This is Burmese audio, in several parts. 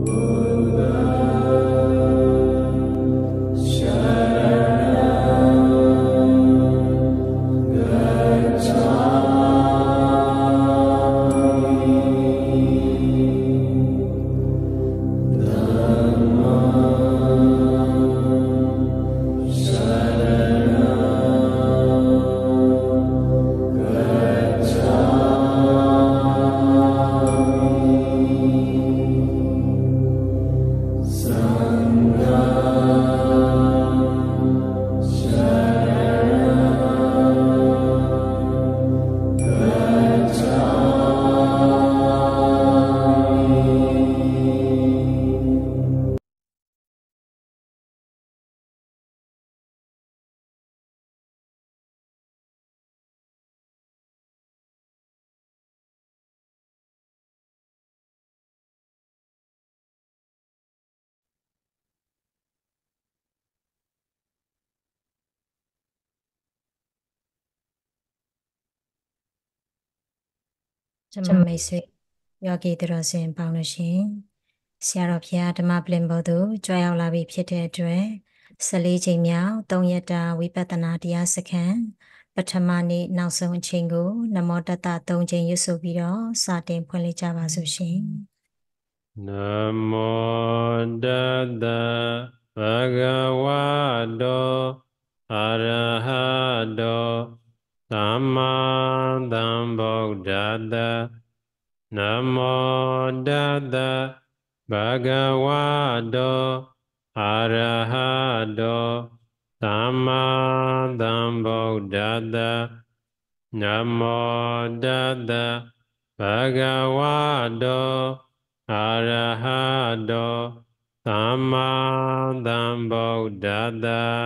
ကျမမိတ်ဆွေယောဂီသူတော်စင်ပေါင်းလို့ရှင်ဆရာတော်ဘုရားဓမ္မပလင်ဘောသို့ကြွရောက်လာပြီဖြစ်တဲ့အတွက်14ချိန်မြောက်3ရက်တာဝိပဿနာတရားစခန်းပထမနေ့နောက်ဆုံးအချိန်ကိုနမောတတ3ချိန်ရွတ်ဆိုပြီးတော့စတင်ဖွင့်လှစ်ကြပါစို့ရှင်နမောတတဘဂဝတောအရဟတောသမ္မာသမ္ဗုဒ္ဓတ္တနမောတတဘဂဝတောအရဟတောသမ္မာသမ္ဗုဒ္ဓတ္တနမောတတဘဂဝတောအရဟတောသမ္မာသမ္ဗုဒ္ဓတ္တ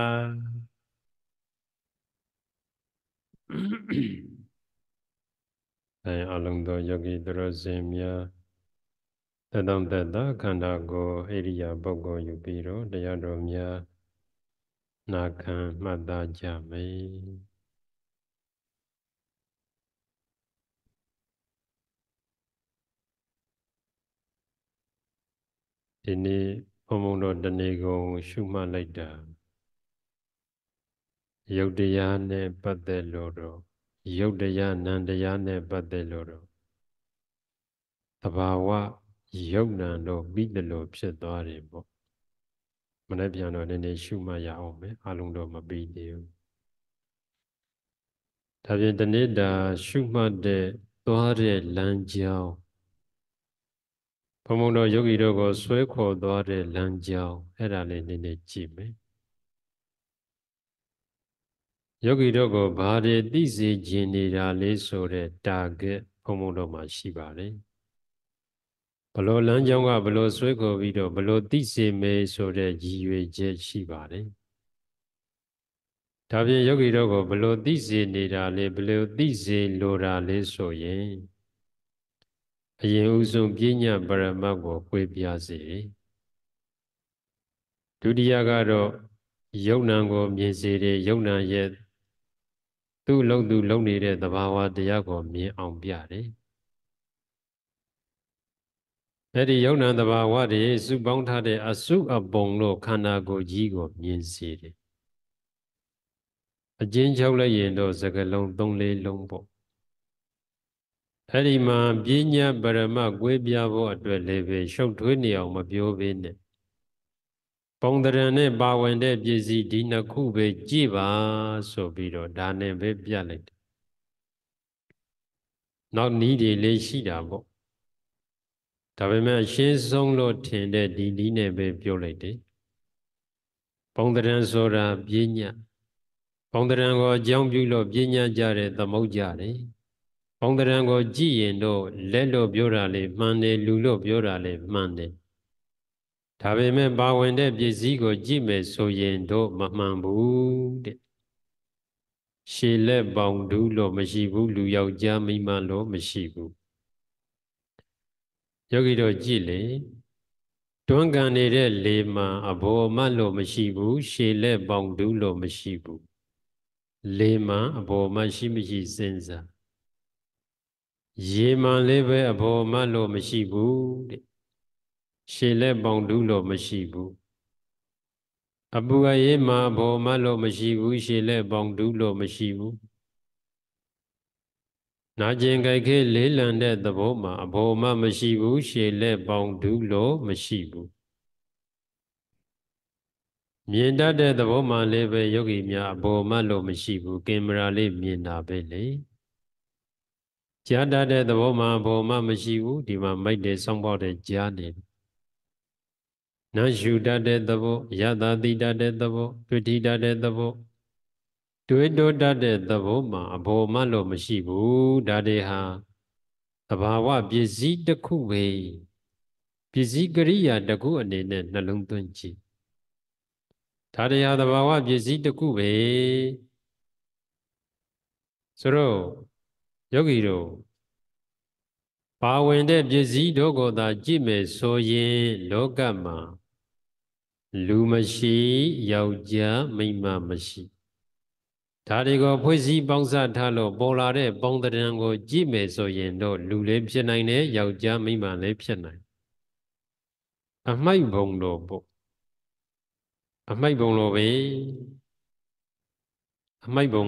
အလုံးသောယောဂီသူတော်စင်များတတောင့်တတခန္ဓာကိုယ်ဣရိယာပုဂ္ဂိုလ်ယူပြီးတော့တရားတော်များနာခံမှတ်သားကြမယ်ဒီနေ့ဘုံဘုံတော်တဏီကုံရှုမှတ်လိုက်တာယုတ်တရားနဲ့ပတ်သက်လို့တော့ယုတ်တရားနံတရားနဲ့ပတ်သက်လို့တော့သဘာဝယုတ်နံတော့ပြီးတယ်လို့ဖြစ်သွားတယ်ပေါ့မနေ့ပြန်တော့နည်းနည်းရှုမှတ်ရအောင်မယ်အလုံးတော့မပြီးသေးဘူးဒါပြင်တနေ့တာရှုမှတ်တဲ့သွားတဲ့လမ်းကြောင်းဘုံဘုံတော်ယောဂီတို့ကိုဆွဲခေါ်သွားတဲ့လမ်းကြောင်းအဲ့ဒါလေးနည်းနည်းကြည့်မယ်ယောဂီတို့ကိုဘာတွေသိစေခြင်းနေတာလေးဆိုတဲ့ target ဘုံဘုံတော်မှာရှိပါတယ်ဘလို့လမ်းကြောင်းကဘလို့ဆွဲခေါ်ပြီးတော့ဘလို့သိစေမယ်ဆိုတဲ့ရည်ရွယ်ချက်ရှိပါတယ်ဒါပြင်ယောဂီတို့ကိုဘလို့သိစေနေတာလေးဘလို့သိစေလိုတာလေးဆိုရင်အရင်ဥဆုံးပညာပရမတ်ကိုပွေးပြစေဒုတိယကတော့ယုံ nant ကိုမြင်စေတယ်ယုံ nant ရဲ့သူ့လုံနေတဲ့သဘာဝတရားကိုမြင်အောင်ပြတယ်အဲ့ဒီယုံ nant သဘာဝတွေစုပေါင်းထားတဲ့အစုအပုံလို့ခန္ဓာကိုယ်ကြီးကိုမြင်စေတယ်အကျဉ်းချုပ်လိုက်ရင်တော့စကလုံး3-4လုံးပေါ့အဲ့ဒီမှာပညာပရမတ်ကွဲပြားဖို့အတွက်လည်းပဲရှုပ်ထွေးနေအောင်မပြောဘဲနဲ့ပုံတရံနဲ့ပါဝင်တဲ့ပစ္စည်းဒီနှစ်ခုပဲကြည့်ပါဆိုပြီးတော့ဒါနဲ့ပဲပြလိုက်တယ်နောက်နည်းတွေလေးရှိတာပေါ့ဒါပေမဲ့အရှင်းဆုံးလို့ထင်တဲ့ဒီနည်းနဲ့ပဲပြောလိုက်တယ်ပုံတရံဆိုတာပညာပုံတရံကိုအကြောင်းပြုလို့ပညာကြတဲ့သမုတ်ကြတယ်ပုံတရံကိုကြည့်ရင်တော့လက်လို့ပြောတာလေမှန်တယ်လူလို့ပြောတာလေမှန်တယ်ဒါပေမဲ့ပါဝင်တဲ့ပစ္စည်းကိုကြည့်မယ်ဆိုရင်တော့မမှန်ဘူးတဲ့ရှည်လက်ပေါင်ဒူးလို့မရှိဘူးလူယောက်ျားမိန်းမလို့မရှိဘူးယောဂီတို့ကြည့်လေတွန်းကန်နေတဲ့လေမှာအဘောမလို့မရှိဘူးရှည်လက်ပေါင်ဒူးလို့မရှိဘူးလေမှာအဘောမရှိမရှိစဉ်းစားရေမှန်လေးပဲအဘောမလို့မရှိဘူးတဲ့ရှည်လက်ပေါင်တူးလို့မရှိဘူးအပူအရေးမှာအဘောမလို့မရှိဘူးရှည်လက်ပေါင်တူးလို့မရှိဘူးနာကျင်ကြိုက်ခဲလေးလံတဲ့သဘောမှာအဘောမမရှိဘူးရှည်လက်ပေါင်တူးလို့မရှိဘူးမြင်တတ်တဲ့သဘောမှာလည်းပဲယောဂီများအဘောမလို့မရှိဘူးကင်မရာလေးမြင်တာပဲလေကြားတတ်တဲ့သဘောမှာအဘောမမရှိဘူးဒီမှာမိုက်တယ်စောင်းပေါက်တယ်ကြားနေနာရှုတတ်တဲ့သဘောယတာတိတတ်တဲ့သဘောတွေ့ထိတတ်တဲ့သဘောတွေးတိုးတတ်တဲ့သဘောမှာအဘောမလို့မရှိဘူးဒါတွေဟာသဘာဝပစ္စည်းတစ်ခုပဲပစ္စည်းကရိယာတစ်ခုအနေနဲ့နှလုံးသွင်းကြည့်ဒါတွေဟာသဘာဝပစ္စည်းတစ်ခုပဲဆိုတော့ယောဂီတို့ပါဝင်တဲ့ပစ္စည်းတို့ကိုသာကြည့်မယ်ဆိုရင်လောကမှာလူမရှိယောက်ျားမိန်းမမရှိဒါတွေကိုဖွဲ့စည်းပေါင်းစပ်ထားလို့ပေါ်လာတဲ့ပုံသဏ္ဍာန်ကိုကြည့်မယ်ဆိုရင်တော့လူလည်းဖြစ်နိုင်တယ်ယောက်ျားမိန်းမလည်းဖြစ်နိုင်အမိုက်ဘုံလို့ပေါ့အမိုက်ဘုံလို့ပဲအမိုက်ဘုံ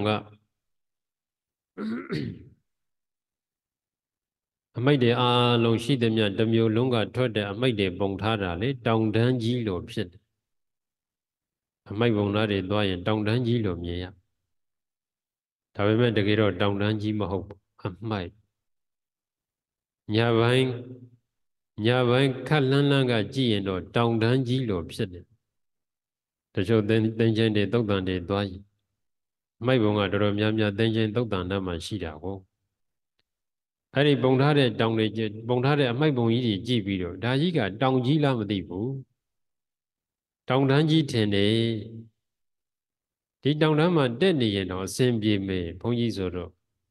ကအမိုက်တွေအားလုံးရှိသည်မြတ်တစ်မျိုးလုံးကထွက်တဲ့အမိုက်တွေပုံထားတာလေတောင်တန်းကြီးလို့ဖြစ်တယ်အမိုက်ဘုံသားတွေသွားရင်တောင်တန်းကြီးလို့မြင်ရဒါပေမဲ့တကယ်တော့တောင်တန်းကြီးမဟုတ်ဘူးအမိုက်ညပိုင်းခက်လန်းလန်းကကြည့်ရင်တော့တောင်တန်းကြီးလို့ဖြစ်တယ်တချို့သင်ချင်းတွေသုတ်တန်တွေသွားရင်အမိုက်ဘုံကတော်တော်များများသင်ချင်းသုတ်တန်တတ်မှရှိတာကိုအဲ့ဒီပုံထားတဲ့တောင်တွေပုံထားတဲ့အမိုက်ဘုံကြီးတွေကြည့်ပြီးတော့ဒါကြီးကတောင်ကြီးလားမသိဘူးတောင်တန်းကြီးထင်တယ်ဒီတောင်တန်းမှာတက်နေရင်တော့အဆင်ပြေမယ်ဘုန်းကြီးဆိုတော့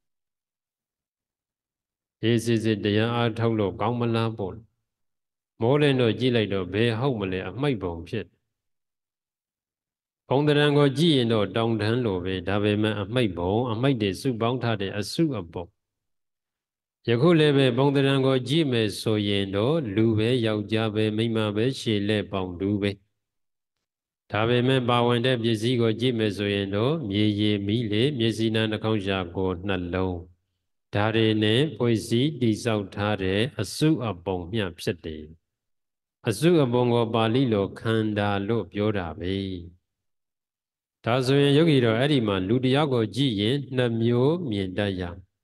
ရေးစစ်တရားအားထုတ်လို့ကောင်းမလားပေါ့မိုးလည်းတော့ကြည့်လိုက်တော့ဘယ်ဟုတ်မလဲအမိုက်ဘုံဖြစ်ဘုံတရံကိုကြည့်ရင်တော့တောင်တန်းလိုပဲဒါပေမဲ့အမိုက်ဘုံအမိုက်တွေစုပေါင်းထားတဲ့အစုအပုံယခုလည်းပဲဘုံတရံကိုကြည့်မယ်ဆိုရင်တော့လူပဲယောက်ျားပဲမိန်းမပဲရှည်လက်ပေါင်တူပဲဒါပေမဲ့ပါဝင်တဲ့ပစ္စည်းကိုကြည့်မယ်ဆိုရင်တော့မြေရည်မီးလေမျက်စိနာနှာခေါင်းရှာကိုနှလုံးဒါတွေနဲ့ဖွဲ့စည်းတည်ဆောက်ထားတဲ့အစုအပုံမျှဖြစ်တယ်အစုအပုံကိုပါဠိလိုခန္ဓာလို့ပြောတာပဲဒါဆိုရင်ယောဂီတော်အဲ့ဒီမှာလူတယောက်ကိုကြည့်ရင်နှစ်မျိုးမြင်တတ်ရ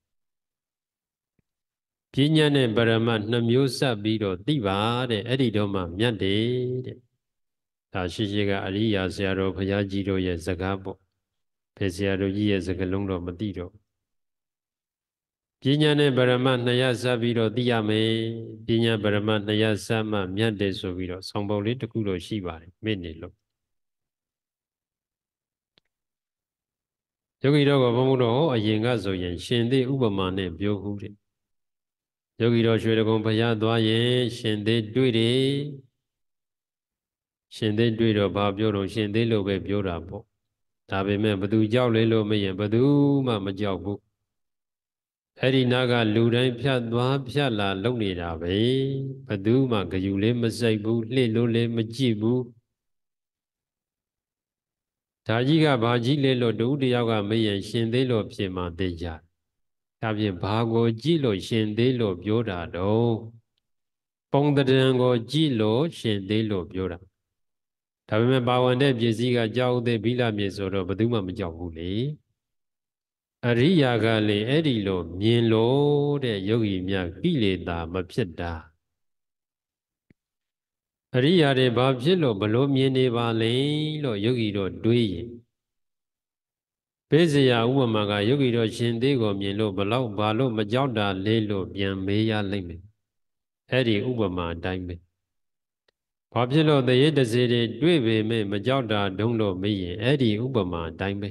ပညာနဲ့ပရမတ်နှစ်မျိုးစပ်ပြီးတော့သိပါတဲ့အဲ့ဒီတော့မှမြတ်တယ်တဲ့ဒါရှိကအရိယာဆရာတော်ဘုရားကြီးတို့ရဲ့စကားပေါ့ဘယ်ဆရာတော်ကြီးရဲ့စကားလုံးတော့မသိတော့ပညာနဲ့ပရမတ်နှစ်ရစပ်ပြီးတော့သိရမယ်ပညာပရမတ်နှစ်ရစပ်မှမြတ်တယ်ဆိုပြီးတော့ဆောင်းပုံလေးတစ်ခုတော့ရှိပါတယ်မေ့နေလို့ယောဂီတော်ကဘုံဘုံတော်ဟောအရင်ကဆိုရင်ရှင်သေးဥပမာနဲ့ပြောခုတဲ့ယောဂီတော်ရွှေတကုံဘုရားသွားရင်ရှင်သေးတွေ့တယ်ရှင်သေးတွေ့တော့ဘာပြောတော့ရှင်သေးလို့ပဲပြောတာပေါ့ဒါပေမဲ့ဘသူကြောက်လဲလို့မရင်ဘသူမှမကြောက်ဘူးအဲ့ဒီနာကလူတိုင်းဖြတ်သွားဖြတ်လာလုပ်နေတာပဲဘသူမှဂယုလေးမစိုက်ဘူးလှစ်လို့လည်းမကြည့်ဘူးဒါကြီးကဘာကြီးလဲလို့တူတယောက်ကမရင်ရှင်သေးလို့ဖြစ်မှသိကြဒါဖြင့်ဘာကိုကြည့်လို့ရှင်သေးလို့ပြောတာတော့ပုံတံကိုကြည့်လို့ရှင်သေးလို့ပြောတာဒါပေမဲ့ပါဝင်တဲ့ပစ္စည်းကကြောက်သေးဘိလမြေဆိုတော့ဘယ်သူမှမကြောက်ဘူးလေအရိယာကလေအဲ့ဒီလိုမြင်လို့တဲ့ယောဂီများကိလေသာမဖြစ်တာအရိယာတွေဘာဖြစ်လို့ဘလို့မြင်နေပါလဲလို့ယောဂီတို့တွေးရင်ဘေးစရာဥပမာကယောဂီတို့ရှင်သေးကိုမြင်လို့ဘလို့ဘာလို့မကြောက်တာလဲလို့ပြန်မေးရလိမ့်မယ်အဲ့ဒီဥပမာအတိုင်းပဲဘာဖြစ်လို့တရေတစေတွေတွေ့ပေမဲ့မကြောက်တာဒုံလို့မေးရင်အဲ့ဒီဥပမာအတိုင်းပဲ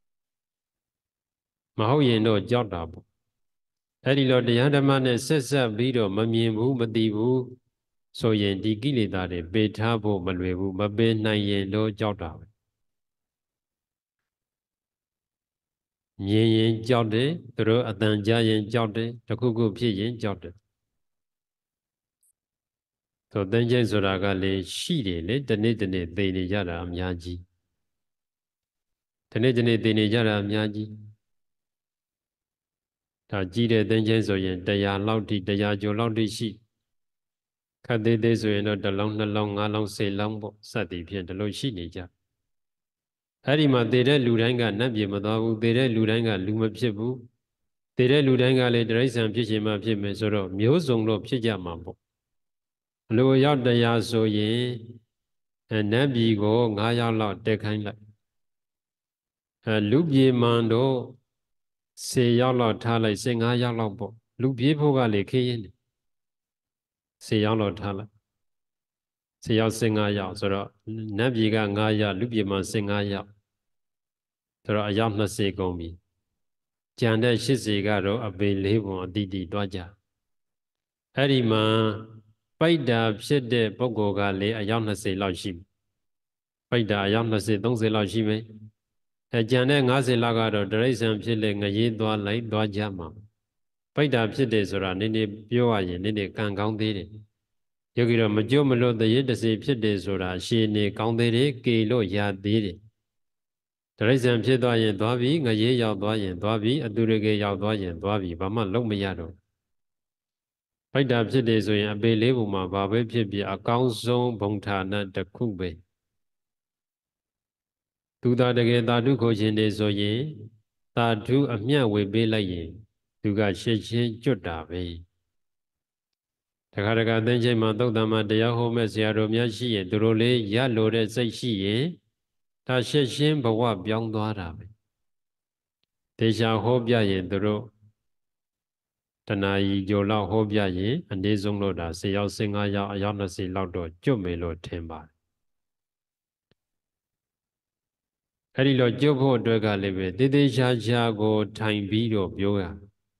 မဟုတ်ရင်တော့ကြောက်တာပေါ့အဲ့ဒီလိုတရားဓမ္မနဲ့ဆက်ဆက်ပြီးတော့မမြင်ဘူးမသိဘူးဆိုရင်ဒီကိလေသာတွေပေထားဖို့မလွယ်ဘူးမပေနိုင်ရင်တော့ကြောက်တာပဲမြင်ရင်ကြောက်တယ်သူတို့အတန်ကြားရင်ကြောက်တယ်တခုခုဖြစ်ရင်ကြောက်တယ်ဆိုသင်္ချိုင်းဆိုတာကလေရှိတယ်လေတနေ့တနေ့သိနေကြတာအများကြီးတနေ့တနေ့သိနေကြတာအများကြီးဒါကြီးတဲ့သင်္ချိုင်းဆိုရင်100လောက်ထိ100ကျော်လောက်ထိရှိခတ်သေးသေးဆိုရင်တော့1လောင်း2လောင်း5လောင်း10လောင်းပေါ့စသည်ဖြင့်ဒီလိုရှိနေကြအဲ့ဒီမှာသေတဲ့လူတိုင်းကနတ်ပြည်မသွားဘူးသေတဲ့လူတိုင်းကလူမဖြစ်ဘူးသေတဲ့လူတိုင်းကလေတိရစ္ဆာန်ဖြစ်ရှင်မှဖြစ်မယ်ဆိုတော့မျိုးစုံတော့ဖြစ်ကြမှာပေါ့လူရောက်100ဆိုရင်နတ်ပြည်ကို9ယောက်လောက်တက်ခိုင်းလိုက်လူပြေမန်တော့10ယောက်လောက်ထားလိုက်15ယောက်လောက်ပေါ့လူပြေဖို့ကလေခင်းရင်10ယောက်လောက်ထားလိုက်10ယောက်15ယောက်ဆိုတော့နတ်ပြည်က9ယောက်လူပြေမန်15ယောက်ဆိုတော့အယောက်20ကုန်ပြီကြံတဲ့80ကတော့အပေ4ပုံအတိတိသွားကြအဲ့ဒီမှာပိုက်တာဖြစ်တဲ့ပုဂ္ဂိုလ်ကလေအယောက်20လောက်ရှိပိုက်တာအယောက်20 30လောက်ရှိမယ်ကြံတဲ့90လောက်ကတော့တိရစ္ဆာန်ဖြစ်လေငရေးသွားလိုက်သွားကြမှာပိုက်တာဖြစ်တယ်ဆိုတာနည်းနည်းပြောရရင်နည်းနည်းကံကောင်းသေးတယ်ယောဂီတော့မကြွမလို့တရေတစေဖြစ်တယ်ဆိုတာရှည်နေကောင်းသေးတယ်ကေလို့ရသေးတယ်တိရစ္ဆာန်ဖြစ်သွားရင်သွားပြီငရေးရောက်သွားရင်သွားပြီအတူရကေရောက်သွားရင်သွားပြီဘာမှလုံးမရတော့ပိုက်တာဖြစ်တယ်ဆိုရင်အပေလေးပုံမှာဘာပဲဖြစ်ဖြစ်အကောင်းဆုံးဘုံဌာနတစ်ခုပဲသူသာတကယ်သာဓုခေါ်ခြင်းတွေဆိုရင်သာဓုအမျှဝေပေးလိုက်ရင်သူကရှင်းချင်းကျွတ်တာပဲတခါတခါအသိချိန်မှာသုတ်တံမှာတရားဟောမဲ့ဆရာတော်များရှိရင်သူတို့လေးရလိုတဲ့စိတ်ရှိရင်ဒါရှင်းရှင်းဘဝပြောင်းသွားတာပဲတေချာဟောပြရင်သူတို့တဏှာကြီးကြိုလောက်ဟောပြရင်အနည်းဆုံးတော့ဒါ10ယောက်15ယောက်အယောက်20လောက်တော့ကျွတ်မယ်လို့ထင်ပါတယ်အဲ့ဒီတော့ကျွတ်ဖို့အတွက်ကလည်းပဲတေသေးချာချာကိုထိုင်ပြီးတော့ပြောရ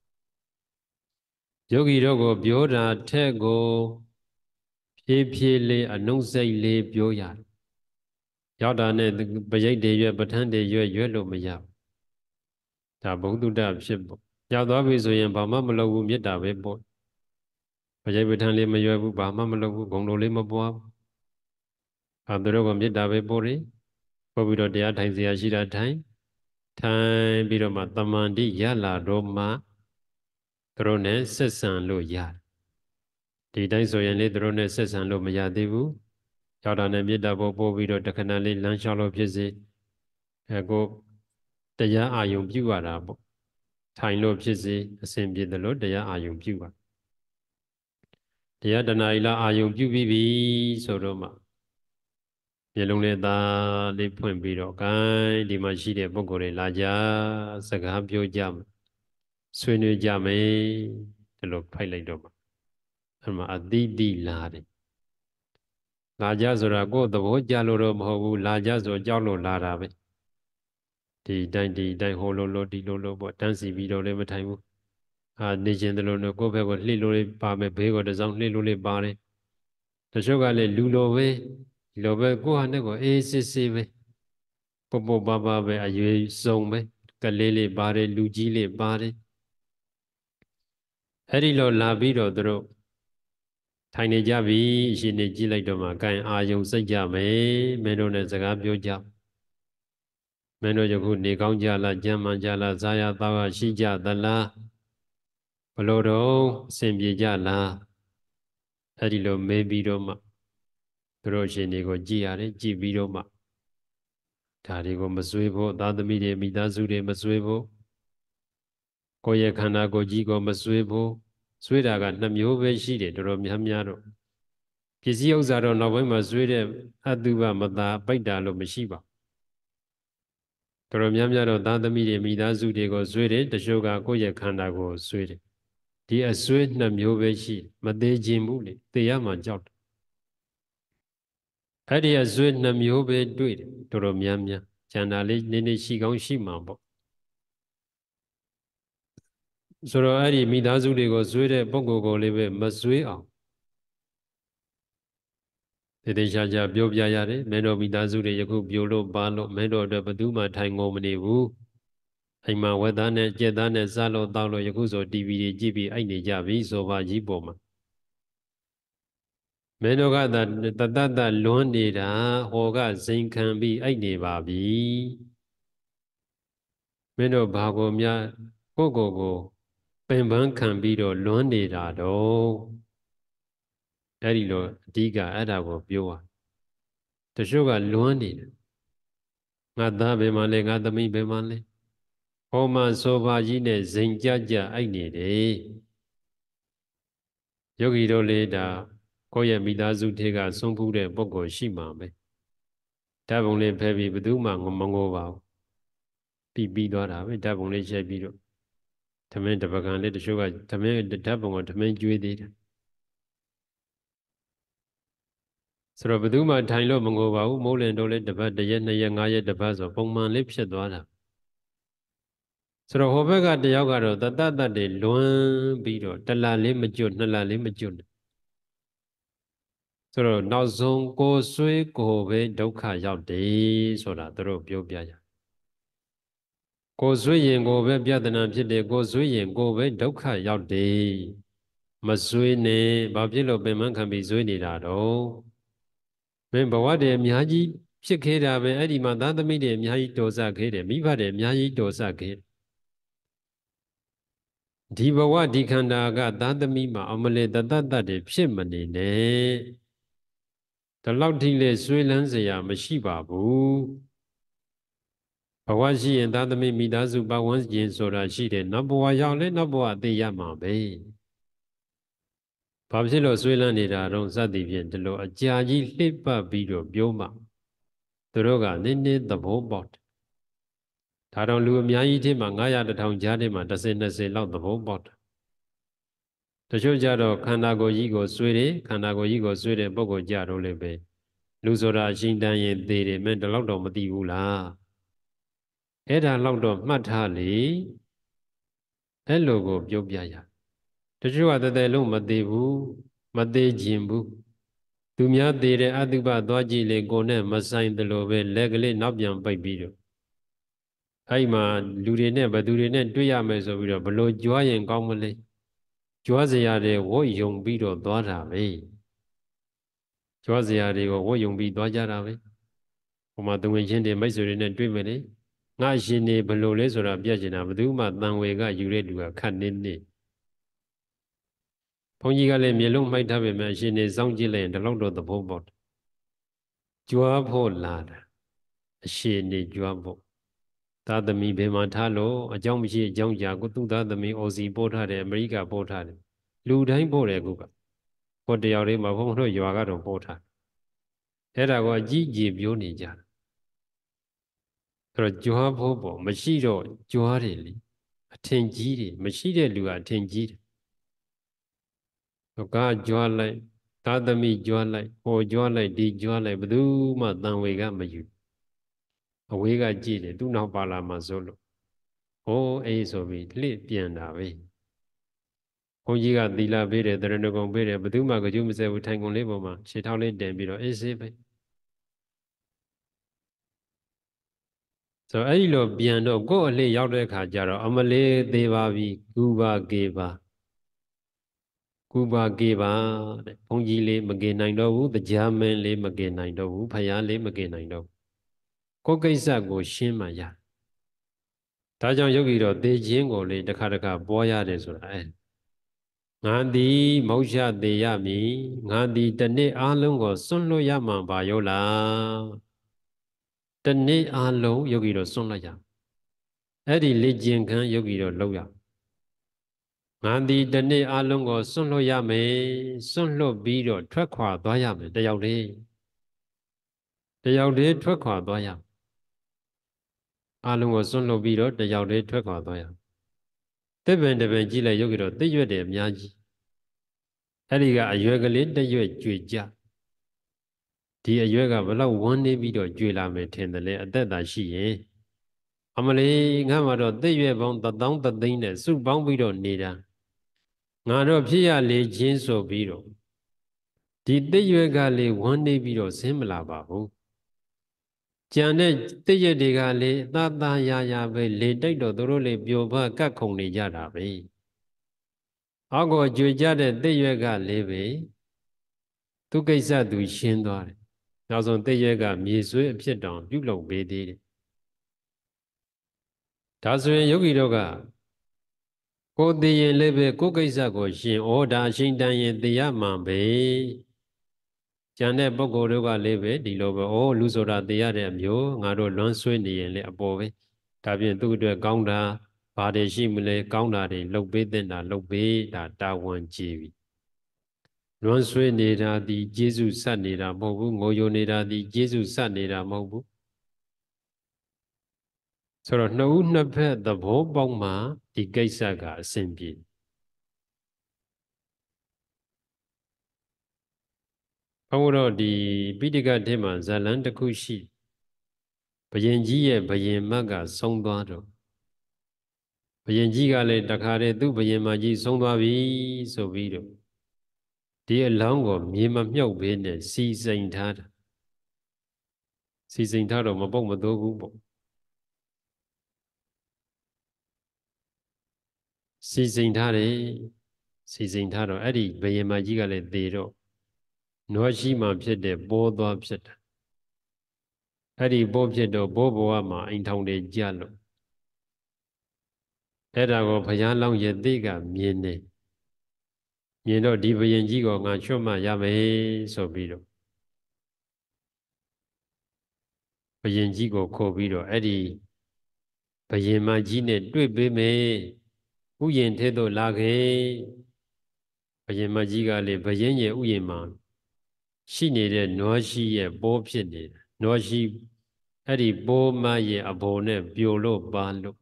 ယောဂီတို့ကိုပြောတာထက်ကိုဖြည်းဖြည်းလေးအနှုံးစိတ်လေးပြောရတယ်ရောက်တာနဲ့ပရိတ်တွေရွက်ပဋ္ဌာန်းတွေရွက်လို့မရဘူးဒါဘုဒ္ဓတဖြစ်ပေါ့ရောက်သွားပြီဆိုရင်ဘာမှမလုပ်ဘူးမေတ္တာပဲပေါ့ပရိတ်ပဋ္ဌာန်းလေးမရွက်ဘူးဘာမှမလုပ်ဘူးဂုဏ်တော်လေးမပွားဘူးသူတို့ကမေတ္တာပဲပို့တယ်ပို့ပြီးတော့တရားထိုင်စရာရှိတာထိုင်ပြီးတော့မှတမန်တိရလာတော့မှသူတို့နဲ့ဆက်ဆံလို့ရတယ်ဒီတိုင်းဆိုရင်လေသူတို့နဲ့ဆက်ဆံလို့မရသေးဘူးရောက်တာနဲ့မေတ္တာပို့ပြီးတော့တခဏလေးလမ်းလျှောက်လို့ဖြစ်စေကိုတရားအာယုံပြုရတာပေါ့ထိုင်လို့ဖြစ်စေအစဉ်ပြေတယ်လို့တရားအာယုံပြုပါတရားတဏှာဤလားအာယုံပြုပြီးပြီဆိုတော့မှမျက်လုံးလေးသားလေးဖွင့်ပြီးတော့ gain ဒီမှာရှိတဲ့ပုဂ္ဂိုလ်တွေလာကြစကားပြောကြမယ်ဆွေးနွေးကြမယ်ဒီလိုဖိုက်လိုက်တော့မှအဲ့မှာအတိတိလာတယ်လာကြဆိုတာကိုယ်သဘောကြလို့တော့မဟုတ်ဘူးလာကြဆိုကြောက်လို့လာတာပဲဒီတိုင်းဟိုလိုဒီလိုပေါ့တန်းစီပြီးတော့လည်းမထိုင်ဘူးနေကျင်တယ်လို့ကိုယ့်ဘက်ကိုလှိလို့လေးပါမယ်ဘေးကိုတစောင်းလှိလို့လေးပါတယ်တချို့ကလည်းလူလိုပဲဒီလိုပဲကိုယ့်ဟာနဲ့ကိုအေးစစ်စစ်ပဲပုပ်ပါပဲအရွယ်စုံပဲကလေးလေးပါတယ်လူကြီးလေးပါတယ်အဲ့ဒီလိုလာပြီးတော့သူတို့ထိုင်နေကြပြီအရှင်နေကြည့်လိုက်တော့မှကိုင်အာယုံစိတ်ကြမယ်မင်းတို့နဲ့စကားပြောကြမင်းတို့ယခုနေကောင်းကြလားကြမ်းမှန်ကြလားဇာယသားကရှိကြသလားဘလို့တော့အစဉ်ပြေကြလားအဲ့ဒီလိုမေးပြီးတော့မှသူတို့ရှင်တွေကိုကြည်ရတယ်ကြည်ပြီးတော့မှဒါတွေကိုမစွေးဖို့သာသမီတွေမိသားစုတွေမစွေးဖို့ကိုယ့်ရဲ့ခန္ဓာကိုယ်ကြီးကိုမစွေးဖို့စွေးတာက2မျိုးပဲရှိတယ်တော်တော်များတော့ပစ္စည်းဥစ္စာတော့နောက်ပိုင်းမှာစွေးတဲ့အတုပမသာပိတ်တာလို့မရှိပါတော်တော်များတော့သာသမီတွေမိသားစုတွေကိုစွေးတယ်တချို့ကကိုယ့်ရဲ့ခန္ဓာကိုယ်စွေးတယ်ဒီအစွေး2မျိုးပဲရှိမသေးခြင်းဘူးလေသေရမှကြောက်တယ်အဲ့ဒီအစွေး2မျိုးပဲတွေ့တယ်တော်တော်များကျန်တာလေးနည်းနည်းရှိကောင်းရှိမှာပေါ့ဆိုတော့အဲ့ဒီမိသားစုတွေကိုဇွေးတဲ့ပုဂ္ဂိုလ်ကိုလည်းပဲမဇွေးအောင်တေချာချာပြောပြရတယ်မင်းတို့မိသားစုတွေယခုပြိုလို့ပါလို့မင်းတို့အတွက်ဘယ်သူမှထိုင်ငုံမနေဘူးအိမ်မှာဝက်သားနဲ့ကြက်သားနဲ့စားလို့တောက်လို့ယခုဆို TV တွေကြည့်ပြီးအိုက်နေကြပြီဆိုပါကြီးပေါ်မှာမင်းတို့ကတတလွန်းနေတာဟောကဇိမ်ခံပြီးအိတ်နေပါပြီမင်းတို့ဘာကိုများကိုပင်ပန်းခံပြီးတော့လွန်းနေတာတော့အဲ့ဒီလိုအဓိကအဲ့ဒါကိုပြောတာတချို့ကလွန်းနေတယ်ငါသားဘယ်မှာလဲငါသမီးဘယ်မှာလဲဟောမှာစောပါကြီးနဲ့ဇိမ်ကြအိတ်နေတယ်ယောဂီတို့လေးဒါကိုယ့်ရဲ့မိသားစုထဲကဆုံးဖူးတဲ့ပုဂ္ဂိုလ်ရှိမှာပဲဓာတ်ပုံလေးဖဲပြီးဘယ်သူမှမငိုပါဘူးပြီးသွားတာပဲဓာတ်ပုံလေးရိုက်ပြီးတော့သမင်းတပကံလေးတချို့ကသမင်းဓာတ်ပုံကသမင်းကျွေးသေးတယ်ဆိုတော့ဘယ်သူမှထိုင်လို့မငိုပါဘူးမိုးလင်တို့လည်းတစ်ပတ်တစ်ရက်နှစ်ရက်ငါးရက်တစ်ပတ်ဆိုပုံမှန်လေးဖြစ်သွားတာဆိုတော့ဟိုဘက်ကတယောက်ကတော့တတတွေလွန်းပြီးတော့တစ်လလေးမကျွတ်နှစ်လလေးမကျွတ်ဆိုတော့နောက်ဆုံးကိုယ်ဆွေးကိုယ်ပဲဒုက္ခရောက်တယ်ဆိုတာသူတို့ပြောပြကြကိုယ်ဆွေးရင်ကိုယ်ပဲပြဿနာဖြစ်တယ်ကိုယ်ဆွေးရင်ကိုယ်ပဲဒုက္ခရောက်တယ်မဆွေးနဲ့ဘာဖြစ်လို့ပင်မခံပြီးဆွေးနေတာတော့မင်းဘဝတည်းအများကြီးဖြစ်ခဲ့တာပဲအဲ့ဒီမှာသားသမီးတွေအများကြီးတော်စခဲ့တယ်မိဘတွေအများကြီးတော်စခဲ့ဒီဘဝဒီခန္ဓာကသားသမီးမှာအမလေးတတတွေဖြစ်မနေနဲ့ဒီလောက်ထိလေဆွေးလန်းစရာမရှိပါဘူးဘဝရှိရင်သားသမီးမိသားစုပတ်ဝန်းကျင်ဆိုတာရှိတယ်နောက်ဘဝရောက်လဲနောက်ဘဝသိရမှာပဲဘာဖြစ်လို့ဆွေးလန်းနေတာတော့စသည်ဖြင့်ဒီလိုအကြာကြီးလှိပတ်ပြီးတော့ပြောမှသူတို့ကနည်းနည်းသဘောပေါက်ဒါတော့လူအများကြီးထဲမှာ900 1000ကြားထဲမှာ10 20လောက်သဘောပေါက်တာတချို့ကြတော့ခန္ဓာကိုယ်ကြီးကိုဆွေးတယ်ခန္ဓာကိုယ်ကြီးကိုဆွေးတဲ့ပုဂ္ဂိုလ်ကြတော့လည်းပဲလူဆိုတာအရှင်တန်ရင်သေးတယ်မင်းဒီလောက်တော့မသိဘူးလားအဲ့ဒါလောက်တော့မှတ်ထားလေအဲ့လိုကိုပြောပြရတချို့ကတည်းလုံးမသေးဘူးမသေးခြင်းဘူးသူများသေးတဲ့အတုပသွားကြည့်လေကိုနဲ့မဆိုင်တယ်လို့ပဲလက်ကလေးနောက်ပြန်ပိတ်ပြီးတော့အဲ့မှာလူတွေနဲ့ဘသူတွေနဲ့တွေ့ရမယ်ဆိုပြီးတော့ဘလို့ကြွားရင်ကောင်းမလဲကြွားစရာတွေဝတ်ယုံပြီးတော့သွားတာပဲကြွားစရာတွေကိုဝတ်ယုံပြီးသွားကြတာပဲဟိုမှာသူငယ်ချင်းတွေမိတ်ဆွေတွေနဲ့တွေ့မယ်လေငါရှင်နေဘလို့လဲဆိုတာပြချင်တာဘသူမှတန်ဝေကယူတဲ့လူကခတ်နေနေဘုန်းကြီးကလည်းမျိုးလုံးမှိုက်ထားပေမဲ့ရှင်နေစောင့်ကြည့်လိုက်ရင်ဒီလောက်တော့သဘောပေါက်တယ်ကြွားဖို့လာတာအရှင်နေကြွားဖို့သားသမီးဘယ်မှာထားလို့အကြောင်းမရှိအကြောင်းကြာကိုသူ့သားသမီးအိုစီပို့ထားတယ်အမေရိကပို့ထားတယ်လူတိုင်းပို့တယ်ခုကကိုတယောက်လေးမှာဘုန်းတို့ရွာကတော့ပို့ထားအဲ့ဒါကိုအကြီးကြီးပြောနေကြတယ်အဲ့တော့ကြွားဖို့ပေါ့မရှိတော့ကြွားတယ်လေအထင်ကြီးတယ်မရှိတဲ့လူကအထင်ကြီးတယ်ကကြွားလိုက်သားသမီးကြွားလိုက်ဟိုကြွားလိုက်ဒီကြွားလိုက်ဘယ်သူမှတန်ဝေကမယူအဝေးကကြည့်တယ်သူ့နောက်ပါလာမှဆိုလို့ဟိုးအေးဆိုပြီးလှစ်ပြန်တာပဲဘုန်းကြီးကသီလပေးတယ်တရဏဂုံပေးတယ်ဘယ်သူမှကြွမစဲဘူးထိုင်ကုန်လေးပေါ်မှာခြေထောက်လေးတင်ပြီးတော့အေးစေးပဲဆိုအဲ့ဒီလိုပြန်တော့ကိုယ့်အလေးရောက်တဲ့အခါကျတော့အမလေးသေးပါပြီကူပါကေပါကူပါကေပါတဲ့ဘုန်းကြီးလေးမကေနိုင်တော့ဘူးတရားမင်းလေးမကေနိုင်တော့ဘူးဖယားလေးမကေနိုင်တော့ကိုယ်ကိစ္စကိုရှင်းမှရဒါကြောင့်ယောဂီတော်သေခြင်းကိုလေတစ်ခါပွားရတယ်ဆိုတာငါသည်မောရှသေးရမည်ငါသည်တနေ့အားလုံးကိုစွန့်လွတ်ရမှာပါရောလားတနေ့အားလုံးယောဂီတော်စွန့်လိုက်ရအဲ့ဒီလေ့ကျင့်ခန်းယောဂီတော်လောက်ရငါသည်တနေ့အားလုံးကိုစွန့်လွတ်ရမယ်စွန့်လွတ်ပြီးတော့ထွက်ခွာသွားရမယ်တယောက်တည်းထွက်ခွာသွားရအားလုံးကိုစွန့်လွတ်ပြီးတော့တယောက်တည်းထွက်ခွာသွားရတစ်ပင်တစ်ပင်ကြည့်လိုက်ယောဂီတော်သိရွက်တယ်အများကြီးအဲ့ဒီကအရွယ်ကလေးတရွက်ကြွေကြဒီအရွက်ကဘလောက်ဝန်းနေပြီးတော့ကြွေလာမယ်ထင်တယ်လေအသက်သာရှိရင်အမလေးငါမှတော့သိရွက်ပေါင်း1000 သိန်းနဲ့စုပေါင်းပြီးတော့နေတာငါတော့ဖြစ်ရလေခြင်းဆိုပြီးတော့ဒီသိရွက်ကလေးဝန်းနေပြီးတော့ဆင်းမလာပါဘူးကြံတဲ့သိရွက်တွေကလေအသာသာရာပဲလေတိုက်တော့တို့လေပျော်ဖကတ်ခုန်နေကြတာပဲအောက်ကိုကြွေကြတဲ့သိရွက်ကလေးပဲသူကိစ္စသူရှင်းသွားတယ်နောက်ဆုံးတည့်ရက်ကမြေဆွေးအဖြစ်တောင်ပြုလုပ်ပေးသေးတယ်ဒါဆိုရင်ယောဂီတို့ကကိုသိရင်လည်းပဲကိုကိစ္စကိုရှင်းဩဒါအချိန်တန်ရင်သိရမှန်ပဲကျန်တဲ့ပုဂ္ဂိုလ်တို့ကလည်းပဲဒီလိုပဲဩလူဆိုတာသိရတဲ့အမျိုးငါတို့လွမ်းဆွေးနေရင်လည်းအပေါ်ပဲဒါဖြင့်သူ့အတွက်ကောင်းတာဘာတွေရှိမလဲကောင်းတာတွေလုပ်ပေးတဲ့တာလုပ်ပေးဒါတာဝန်ကြီးပြီလွန်ဆွေးနေတာဒီကျေးဇူးဆက်နေတာမဟုတ်ဘူးငိုယိုနေတာဒီကျေးဇူးဆက်နေတာမဟုတ်ဘူးဆိုတော့နှစ်ဦးနှစ်ဖက်သဘောပေါက်မှဒီကိစ္စကအဆင်ပြေဘုန်းတော်ဒီပိဋကတ်ထဲမှာဇာလံတစ်ခုရှိဘယင်ကြီးရဲ့ဘယင်မတ်ကဆုံးသွားတော့ဘယင်ကြီးကလည်းတခါတည်းသူ့ဘယင်မကြီးဆုံးသွားပြီဆိုပြီးတော့ဒီအလောင်းကိုမြေမမြုပ်ဘဲနဲ့စီစိန်ထားတာစီစိန်ထားတော့မပုတ်မသိုးဘူးပေါ့စီစိန်ထားတယ်စီစိန်ထားတော့အဲ့ဒီဘယင်မကြီးကလည်းသေတော့နွားရှိမှဖြစ်တဲ့ပိုးသွားဖြစ်တာအဲ့ဒီပိုးဖြစ်တော့ဘိုးဘဝမှာအိမ်ထောင်တွေကြလို့အဲ့ဒါကိုဘုရားလောင်းရသေးကမြင်တယ်မြင်တော့ဒီဘယင်ကြီးကိုငါချွတ်မှရမယ်ဆိုပြီးတော့ဘယင်ကြီးကိုခေါ်ပြီးတော့အဲ့ဒီဘယင်မကြီးနဲ့တွေ့ပေးမယ်ဥယျင်ထဲသို့လာခဲ့ဘယင်မကြီးကလေဘယင်ရဲ့ဥယျင်မှာရှိနေတဲ့နွားရှိရဲ့ပိုးဖြစ်နေတယ်နွားရှိအဲ့ဒီပိုးမရဲ့အဘော်နဲ့ပြိုလို့ပါလို့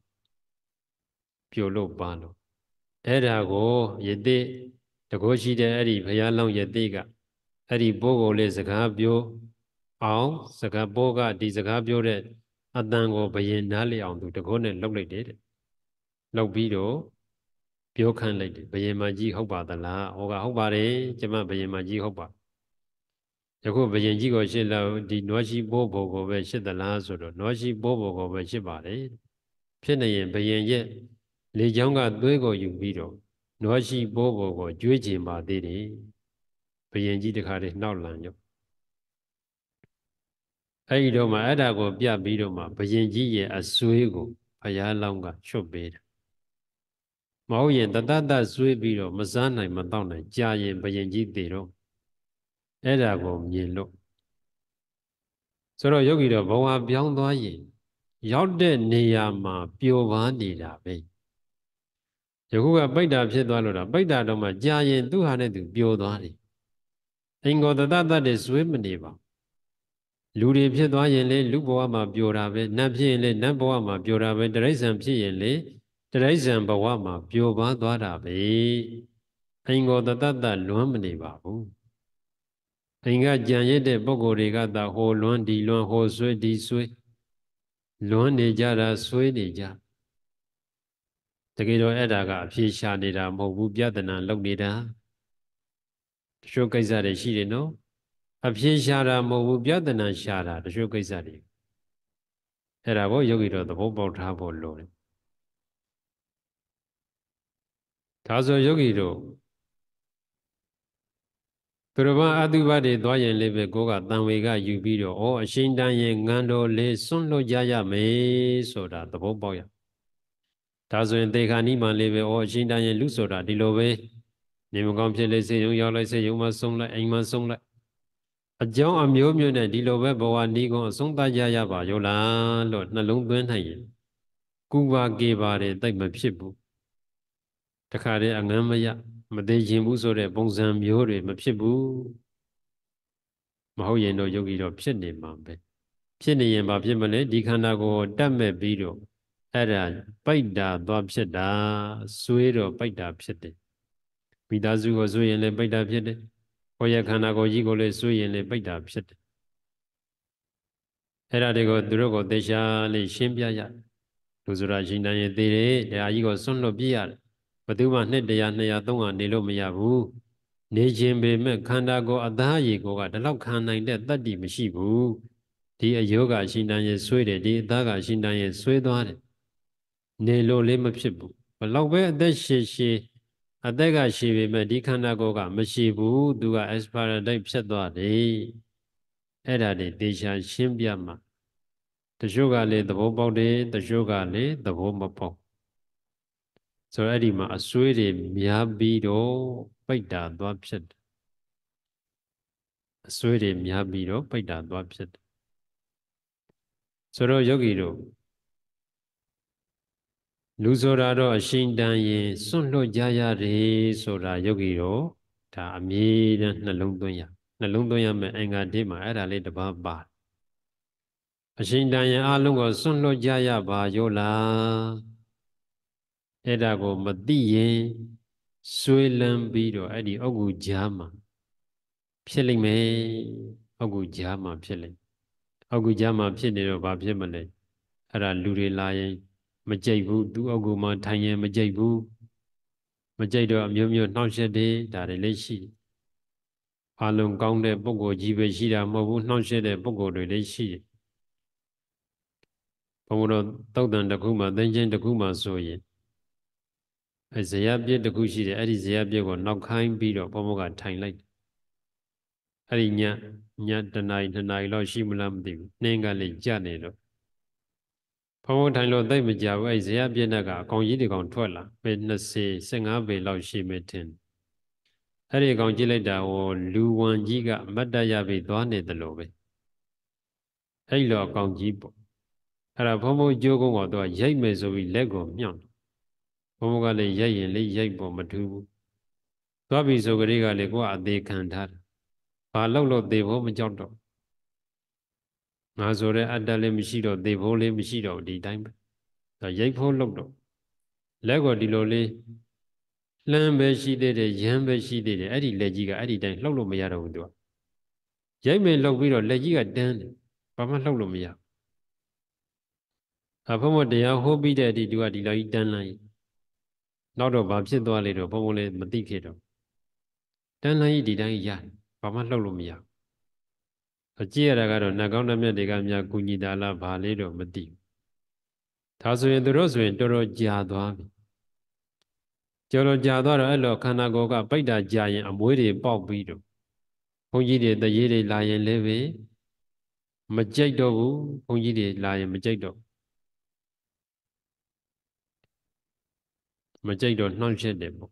အဲ့ဒါကိုယသိတကောရှိတဲ့အဲ့ဒီဘုရားလောင်းယသိကအဲ့ဒီပိုးကိုလေစကားပြောအောင်စကားပိုးကဒီစကားပြောတဲ့အတန်ကိုဘယင်နားလေအောင်သူတကောနဲ့လှုပ်လိုက်တယ်တဲ့လှုပ်ပြီးတော့ပြောခန့်လိုက်တယ်ဘယင်မကြီးဟုတ်ပါသလားဟောကဟုတ်ပါတယ်ကျမဘယင်မကြီးဟုတ်ပါယခုဘယင်ကြီးကိုရှစ်လောက်ဒီနွားရှိပိုးဘိုကိုပဲရှစ်သလားဆိုတော့နွားရှိပိုးဘိုကိုပဲရှစ်ပါတယ်ဖြစ်နေရင်ဘယင်ရဲ့လေချောင်းကသွေးကိုယူပြီးတော့နွားရှိပိုးဘိုကိုကျွေးကျင်ပါသေးတယ်ဘယင်ကြီးတခါတည်းနှောက်လန်ရောအဲ့ဒီတော့မှအဲ့ဒါကိုပြပြီးတော့မှဘယင်ကြီးရဲ့အဆွေးကိုဘုရားလောင်းကချွတ်ပေးတယ်မဟုတ်ရင်တတတဆွေးပြီးတော့မစားနိုင်မတော့နိုင်ကြာရင်ဘယင်ကြီးသေတော့အဲ့ဒါကိုမြင်လို့ဆိုတော့ယောဂီတော့ဘဝပြောင်းသွားရင်ရောက်တဲ့နေရာမှာပျော်ပါနေတာပဲယခုကပိဋ္ဌာဖြစ်သွားလို့တော့ပိဋ္ဌာတော့မှကြာရင်သူ့ဟာနဲ့သူပျော်သွားတယ်အင်္ဂေါတတတတွေဇွေးမနေပါလူတွေဖြစ်သွားရင်လေလူဘဝမှာပျော်တာပဲနတ်ဖြစ်ရင်လေနတ်ဘဝမှာပျော်တာပဲတိရစ္ဆာန်ဖြစ်ရင်လေတိရစ္ဆာန်ဘဝမှာပျော်ပါသွားတာပဲအင်္ဂေါတတတလွမ်းမနေပါဘူးအိမ်ကကြံရစ်တဲ့ပုဂ္ဂိုလ်တွေကသာဟိုလွမ်းဒီလွမ်းဟိုဆွေးဒီဆွေးလွမ်းနေကြတာဆွေးနေကြတကယ်တော့အဲ့ဒါကအဖြေရှာနေတာမဟုတ်ဘူးပြဿနာလုပ်နေတာတချို့ကိစ္စတွေရှိတယ်နော်အဖြေရှာတာမဟုတ်ဘူးပြဿနာရှာတာတချို့ကိစ္စတွေအဲ့ဒါကိုယောဂီတော်သဘောပေါက်ထားဖို့လိုတယ်ဒါဆိုယောဂီတို့သူတော်ဘာအတုပတွေသွားရင်လည်းပဲကိုကတန်ဝေကယူပြီးတော့ဩအရှင်တန်ရင်ငန်တော်လေးစွန့်လွတ်ကြရမယ်ဆိုတာသဘောပေါက်ရဒါဆိုရင်တေခါနီးမှလည်းပဲဩအရှင်တန်ရင်လူဆိုတာဒီလိုပဲနေမကောင်းဖြစ်လေစေယုံရောက်လိုက်စေယုံမှဆုံးလိုက်အိမ်မှဆုံးလိုက်အကြောင်းအမျိုးမျိုးနဲ့ဒီလိုပဲဘဝနီးကုန်အဆုံးသတ်ကြရပါရောလားလို့နှလုံးသွင်းနိုင်ရင်ကုပါကေပါတယ်တိတ်မဖြစ်ဘူးတခါတည်းအငမ်းမရမသေးခြင်းဘူးဆိုတဲ့ပုံစံမျိုးတွေမဖြစ်ဘူးမဟုတ်ရင်တော့ယောဂီတော့ဖြစ်နေမှာပဲဖြစ်နေရင်ဘာဖြစ်မလဲဒီခန္ဓာကိုယ်တတ်မဲ့ပြီးတော့အဲ့ဒါပိုက်တာသွားဖြစ်တာဆွေးတော့ပိုက်တာဖြစ်တယ်မိသားစုကိုဆွေးရင်လည်းပိုက်တာဖြစ်တယ်ကိုယ့်ရဲ့ခန္ဓာကိုယ်ကြီးကိုလည်းဆွေးရင်လည်းပိုက်တာဖြစ်တယ်အဲ့ဒါတွေကိုသူတို့ကိုသေချာလေးရှင်းပြရလူဆိုတာရှင်တန်ရင်သေတယ်တရားကြီးကိုဆွန့်လွတ်ပြရတယ်ဘသူမှနှစ်100 200 300နေလို့မရဘူးနေခြင်းပေမဲ့ခန္ဓာကိုယ်အသားရည်ကိုကဒီလောက်ခံနိုင်တဲ့တတ္တိမရှိဘူးဒီအယောဂရှင်တန်ရင်ဆွေးတယ်ဒီအသားကရှင်တန်ရင်ဆွေးသွားတယ်နေလို့လေးမဖြစ်ဘူးဘလောက်ပဲအသက်ရှည်ရှည်အသက်ကရှိပေမဲ့ဒီခန္ဓာကိုယ်ကမရှိဘူးသူက expire date ဖြစ်သွားတယ်အဲ့ဒါတွေသေချာရှင်းပြမှာတချို့ကလေသဘောပေါက်တယ်တချို့ကလေသဘောမပေါက်ဆိုတော့အဲ့ဒီမှာအစွဲတွေများပြီးတော့ပိတ်တာသွားဖြစ်တယ်အစွဲတွေများပြီးတော့ပိတ်တာသွားဖြစ်တယ်ဆိုတော့ယောဂီတို့လူဆိုတာတော့အရှိန်တန်ရင်စွန့်လွတ်ကြရတယ်ဆိုတာယောဂီတို့ဒါအမြဲတမ်းနှလုံးသွင်းရမယ်အင်္ဂါတိမှာအဲ့ဒါလေးတစ်ပါးပါအရှိန်တန်ရင်အလုံးကိုစွန့်လွတ်ကြရပါရောလားအဲ့ဒါကိုမသိရင်ဆွေးလန်းပြီးတော့အဲ့ဒီအုတ်ဂူကြားမှာဖြစ်လိမ့်မယ်အုတ်ဂူကြားမှာဖြစ်လိမ့်အုတ်ဂူကြားမှာဖြစ်နေတော့ဘာဖြစ်မလဲအဲ့ဒါလူတွေလာရင်မကြိတ်ဘူးသူ့အုတ်ဂူမှာထိုင်ရင်မကြိတ်ဘူးမကြိတ်တော့အမျိုးမျိုးနှောင့်ယှက်တယ်ဒါတွေလည်းရှိတယ်အလုံးကောင်းတဲ့ပုဂ္ဂိုလ်ကြီးပဲရှိတာမဟုတ်ဘူးနှောင့်ယှက်တဲ့ပုဂ္ဂိုလ်တွေလည်းရှိတယ်ဘုံတော်သုတ်တန်တစ်ခုမှသင်္ချင်းတစ်ခုမှဆိုရင်အဲဇယပြစ်တစ်ခုရှိတယ်အဲ့ဒီဇယပြစ်ကိုနောက်ခိုင်းပြီးတော့ဘုံဘုံကထိုင်လိုက်အဲ့ဒီညတနာရီ2နာရီလောက်ရှိမလားမသိဘူးနှင်းကလေးကြနေတော့ဘုံဘုံထိုင်လို့သိမကြဘူးအဲ့ဇယပြစ်နဲ့ကအကောင်ကြီးဒီကောင်ထွက်လာပေ20 15ပေလောက်ရှိမှထင်အဲ့ဒီကောင်ကြည့်လိုက်တာဟောလူဝန်ကြီးကအမတ်တရပြီသွားနေတယ်လို့ပဲအဲ့လိုအကောင်ကြီးပေါ့အဲ့ဒါဘုံဘုံကြိုးကုန်းကတော့ရိုက်မယ်ဆိုပြီးလက်ကိုမြှောက်ဘုံဘုံကလည်းရိုက်ရင်လည်းရိုက်ပေါ်မထူးဘူးသွားပြီဆိုကြလေးကလည်းကိုကအသေးခံထားတယ်ဘာလို့သေဖို့မကြောက်တော့ငါဆိုတဲ့အတ္တလည်းမရှိတော့သေဖို့လည်းမရှိတော့ဒီတိုင်းပဲဒါရိုက်ဖို့လုပ်တော့လက်ကိုဒီလိုလေးလှမ်းပဲရှိသေးတယ်ရမ်းပဲရှိသေးတယ်အဲ့ဒီလက်ကြီးကအဲ့ဒီတိုင်းလှုပ်လို့မရတော့ဘူးသူကရိုက်မယ်လှုပ်ပြီးတော့လက်ကြီးကတန်းတယ်ဘာမှလှုပ်လို့မရဘုံဘုံတရားဟောပြီးတဲ့အထိသူကဒီလိုကြီးတန်းလိုက်နောက်တော့ဘာဖြစ်သွားလဲတော့ဘုံဘုံလည်းမသိခဲ့တော့တန်းလိုက်ဒီတိုင်းရဘာမှလှုပ်လို့မရအကြည့်ရတာကတော့နှကောင်းနှမျက်တွေကများကုညီတာလားဘာလေးတော့မသိဘူးဒါဆိုရင်သူတို့ဆိုရင်တော်တော်ကြာသွားပြီတော်တော်ကြာသွားတော့အဲ့လိုခန္ဓာကိုယ်ကပိတ်တာကြာရင်အမွေးတွေပေါက်ပြီးတော့ဘုန်းကြီးတွေတရေတွေလာရင်လည်းပဲမကြိုက်တော့ဘူးဘုန်းကြီးတွေလာရင်မကြိုက်တော့နှောင့်ယှက်တယ်ပေါ့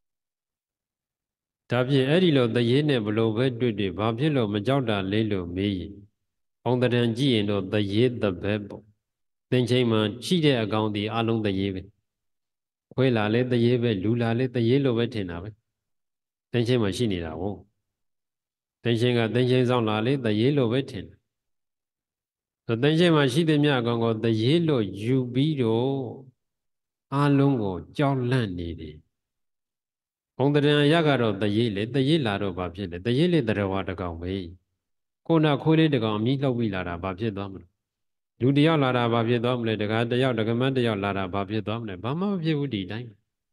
ဒါဖြင့်အဲ့ဒီလိုတရေနဲ့ဘလို့ပဲတွေ့ဘာဖြစ်လို့မကြောက်တာလဲလို့မေးရင်အောင်တရံကြည့်ရင်တော့တရေတပည့်ပေါ့သင်္ချိန်မှာရှိတဲ့အကောင်ဒီအလုံးတရေပဲခွဲလာလဲတရေပဲလူလာလဲတရေလို့ပဲထင်တာပဲသင်္ချိန်မှာရှိနေတာဟုတ်သင်္ချိန်ကသင်္ချိန်ဆောင်လာလဲတရေလို့ပဲထင်တယ်သင်္ချိန်မှာရှိတဲ့မြအကောင်ကိုတရေလို့ယူပြီးတော့အလုံးကိုကြောက်လန့်နေတယ်ဘုံတရံရကတော့တရေလေတရေလာတော့ဘာဖြစ်လဲတရေလေတရဝါတကောင်ပဲကိုနာခွေးလေးတကောင်အမြင့်လှုပ်ပြီးလာတာဘာဖြစ်သွားမလဲလူတယောက်လာတာဘာဖြစ်သွားမလဲတကားတယောက်တကမန်းတယောက်လာတာဘာဖြစ်သွားမလဲဘာမှမဖြစ်ဘူးဒီတိုင်း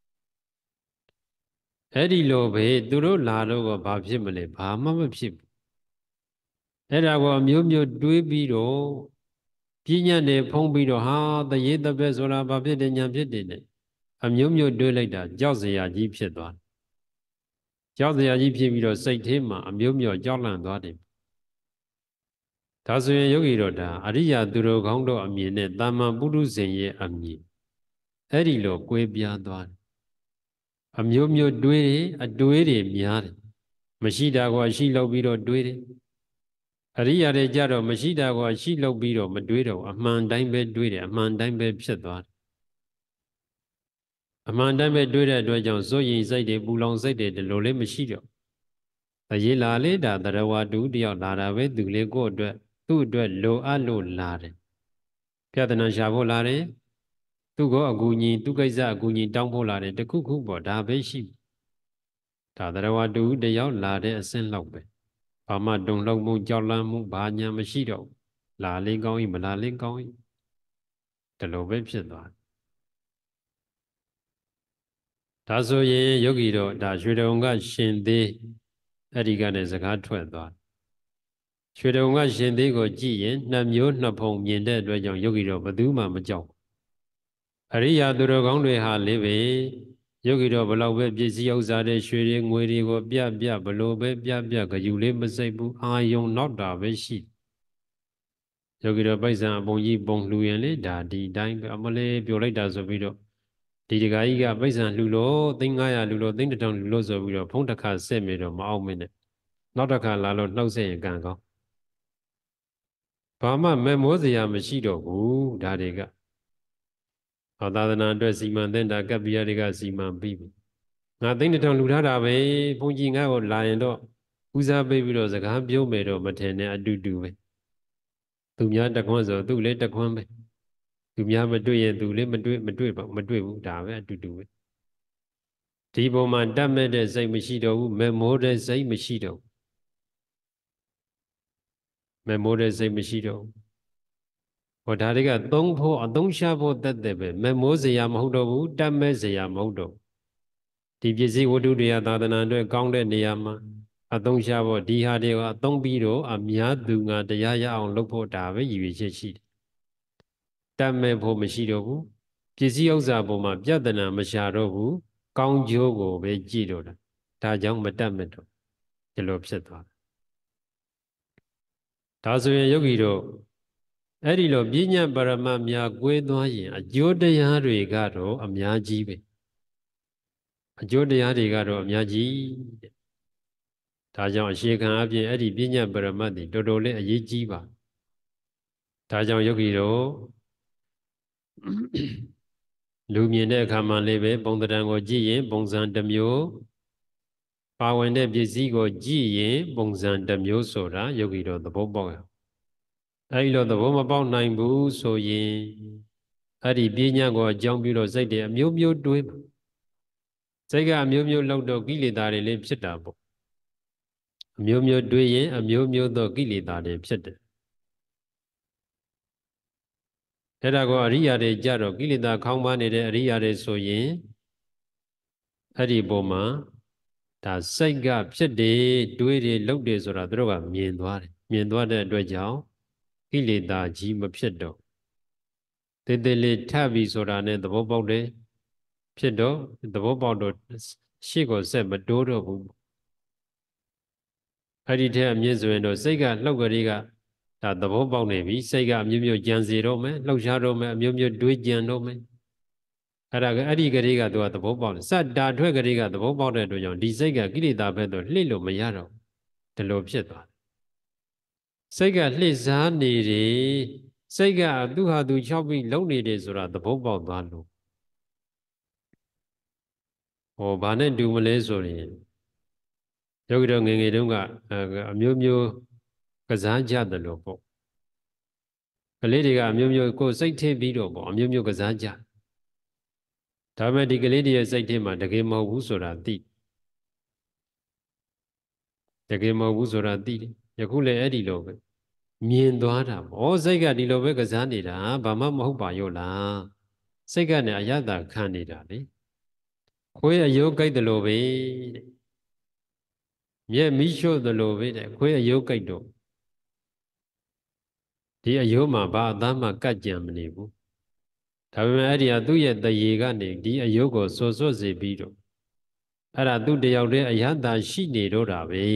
အဲ့ဒီလိုပဲသူတို့လာတော့ကဘာဖြစ်မလဲဘာမှမဖြစ်ဘူးအဲ့ဒါကိုအမျိုးမျိုးတွေးပြီးတော့ပြဉ္ညာနဲ့ဖုံးပြီးတော့ဟာတရေတပည့်ဆိုတာဘာဖြစ်တယ်ညာဖြစ်တယ်နဲ့အမျိုးမျိုးတွေးလိုက်တာကြောက်စရာကြီးဖြစ်သွားတယ်ကြောက်စရာကြီးဖြစ်ပြီးတော့စိတ်ထဲမှာအမျိုးမျိုးကြောက်လန့်သွားတယ်ဒါဆိုရင်ယောဂီတော်ဒါအရိယာသူတော်ကောင်းတို့အမြင်နဲ့တာမန်ပုရုဇဉ်ရဲ့အမြင်အဲ့ဒီလိုကွဲပြားသွားတယ်အမျိုးမျိုးတွေးအတွေးတွေများတယ်မရှိတာကိုရှိလောက်ပြီးတော့တွေးတယ်အရိယာတွေကြတော့မရှိတာကိုရှိလောက်ပြီးတော့မတွေးတော့အမှန်တိုင်းပဲတွေးတယ်အမှန်တိုင်းပဲဖြစ်သွားတယ်အမှန်တိုင်းပဲတွေးတဲ့အတွက်ကြောင့်စိုးရင်စိတ်တွေပူလောင်စိတ်တွေဒီလိုလေးမရှိတော့အရေးလာလေဒါတရဝတူတယောက်လာတာပဲသူလေးကိုအတွက်သူ့အတွက်လိုအပ်လို့လာတယ်ပြဿနာရှာဖို့လာတယ်သူ့ကိုအကူညီသူ့ကိစ္စအကူညီတောင်းဖို့လာတယ်တခုခုပေါ့ဒါပဲရှိဒါတရဝတူတယောက်လာတဲ့အဆင့်လောက်ပဲဘာမှတုံ့လောက်မှုကြောက်လန့်မှုဘာညာမရှိတော့လာလေးကောင်း၏မလာလေးကောင်း၏ဒီလိုပဲဖြစ်သွားဒါဆိုရင်ယောဂီတို့ဒါရွှေတုံကရှင်သေးအဲ့ဒီကနေစကားထွက်သွားရွှေတုံကရှင်သေးကိုကြည့်ရင်နှစ်မျိုးနှစ်ဖုံမြင်တဲ့အတွက်ကြောင့်ယောဂီတို့ဘယ်သူမှမကြောက်အရိယာသူတော်ကောင်းတွေဟာလည်းပဲယောဂီတော်ဘလောက်ပဲပစ္စည်းဥစ္စာတွေရွှေတွေငွေတွေကိုပြဘလို့ပဲပြကယူလေးမစိတ်ဘူးအာယုံနောက်တာပဲရှိယောဂီတော်ပိုက်ဆံအပုံကြီးပုံလှူရင်လေဒါဒီတိုင်းပဲအမလေးပြောလိုက်တာဆိုပြီးတော့ဒီတခါကြီးကပိုက်ဆံလှူလို့3,500လှူလို့3,100လှူလို့ဆိုပြီးတော့ဖုန်းတစ်ခါဆက်မိတော့မအောင်မင်းနဲ့နောက်တစ်ခါလာလို့နှုတ်ဆက်ရင်ကံကောင်းဘာမှမဲ့မိုးစရာမရှိတော့ဘူးဒါတွေကသာသနာအတွက်စီမံသင့်တာကပ္ပိယတွေကစီမံပြီးပြီငါ3,100လှူထားတာပဲဘုန်းကြီးငါ့ကိုလာရင်တော့ဦးစားပေးပြီးတော့စကားပြောမယ်တော့မထင်နဲ့အတူတူပဲသူများတခွန်းဆိုသူ့လည်းတခွန်းပဲသူများမတွေ့ရင်သူလည်းမတွေ့ဘူးဒါပဲအတူတူပဲဒီပုံမှာတတ်မဲ့တဲ့စိတ်မရှိတော့ဘူးမဲ့မိုးတဲ့စိတ်မရှိတော့မဲ့မိုးတဲ့စိတ်မရှိတော့ဟောဒါတွေကသုံးဖို့အသုံးချဖို့တတ်တယ်ပဲမဲ့မိုးစရာမဟုတ်တော့ဘူးတတ်မဲ့စရာမဟုတ်တော့ဒီပစ္စည်းဝတ္ထုတွေကသာသနာအတွက်ကောင်းတဲ့နေရာမှာအသုံးချဖို့ဒီဟာတွေကအသုံးပြီးတော့အများသူငါတရားရအောင်လုပ်ဖို့ဒါပဲရည်ရွယ်ချက်ရှိတယ်တတ်မဲ့ဖို့မရှိတော့ဘူးပစ္စည်းဥစ္စာပေါ်မှာပြဿနာမရှာတော့ဘူးကောင်းကျိုးကိုပဲကြည့်တော့တာဒါကြောင့်မတတ်မဲ့တော့ဒီလိုဖြစ်သွားတယ်ဒါဆိုရင်ယောဂီတို့အဲ့ဒီလိုပညာပရမတ်များကွဲသွားရင်အကျိုးတရားတွေကတော့အများကြီးပဲအကျိုးတရားတွေကတော့အများကြီးတဲ့ဒါကြောင့်အရှိခံအပြင်အဲ့ဒီပညာပရမတ်တွေတော်တော်လေးအရေးကြီးပါဒါကြောင့်ယောဂီတို့လူမြင်တဲ့အခါမှာလည်းပဲပုံသဏ္ဍာန်ကိုကြည့်ရင်ပုံစံတစ်မျိုးပါဝင်တဲ့ပစ္စည်းကိုကြည့်ရင်ပုံစံတစ်မျိုးဆိုတာယောဂီတို့သဘောပေါက်ရအဲဒီလိုသဘောမပေါက်နိုင်ဘူးဆိုရင်အဲ့ဒီပညာကိုအကြောင်းပြုလို့စိတ်တွေအမျိုးမျိုးတွေးစိတ်ကအမျိုးမျိုးလောက်တော့ကိလေသာတွေလည်းဖြစ်တာပေါ့အမျိုးမျိုးတွေးရင်အမျိုးမျိုးသောကိလေသာတွေဖြစ်တယ်အဲ့ဒါကိုအရိယာတွေကြတော့ကိလေသာခေါင်းပါနေတဲ့အရိယာတွေဆိုရင်အဲ့ဒီပုံမှာဒါစိတ်ကဖြစ်တယ်တွေးတယ်လုပ်တယ်ဆိုတာသူတို့ကမြင်သွားတယ်မြင်သွားတဲ့အတွက်ကြောင့်ကိလေသာကြီးမဖြစ်တော့တေးသေးလေးထပ်ပြီးဆိုတာနဲ့သဘောပေါက်တယ်ဖြစ်တော့သဘောပေါက်တော့ရှေ့ကိုဆက်မတိုးတော့ဘူးအဲ့ဒီထက်အမြင့်ဆိုရင်တော့စိတ်ကလှုပ်ကြလေးကဒါသဘောပေါက်နေပြီစိတ်ကအမျိုးမျိုးကြံစီတော့မယ်လှုပ်ရှားတော့မယ်အမျိုးမျိုးတွေးကြံတော့မယ်အဲ့ဒါကအဲ့ဒီကလေးကသူကသဘောပေါက်တယ်စတာထွက်ကလေးကသဘောပေါက်တဲ့အတွက်ကြောင့်ဒီစိတ်ကကိလေသာဘက်တော့လှစ်လို့မရတော့ဒီလိုဖြစ်သွားစိတ်ကလှစ်စားနေတယ်စိတ်ကသူ့ဟာသူ၆ပြီးလုံနေတယ်ဆိုတာသဘောပေါက်သွားလို့ဟောဘာနဲ့တူမလဲဆိုရင်ယောဂီတော်ငယ်ငယ်တုန်းကအမျိုးမျိုးကစားကြတယ်လို့ပေါ့ကလေးတွေကအမျိုးမျိုးကိုယ်စိတ်ထည့်ပြီးတော့ပေါ့အမျိုးမျိုးကစားကြဒါပေမဲ့ဒီကလေးတွေရဲ့စိတ်ထဲမှာတကယ်မဟုတ်ဘူးဆိုတာသိတကယ်မဟုတ်ဘူးဆိုတာသိတယ်ယခုလည်းအဲ့ဒီလိုပဲမြင်သွားတာပေါ့စိတ်ကဒီလိုပဲကစားနေတာဘာမှမဟုတ်ပါရောလားစိတ်ကနဲ့အယတ္တခံနေတာလေခွေးအယုတ်ကြိုက်တယ်လို့ပဲတဲ့မြက်မိရှို့တယ်လို့ပဲတဲ့ခွေးအယုတ်ကြိုက်တော့ဒီအယုတ်မှာဘာအသားမှကတ်ကြံမနေဘူးဒါပေမဲ့အဲ့ဒီဟာသူ့ရဲ့တရေကနေဒီအယုတ်ကိုစောစောစေပြီးတော့အဲ့ဒါသူ့တယောက်တည်းအယတ္တရှိနေတော့တာပဲ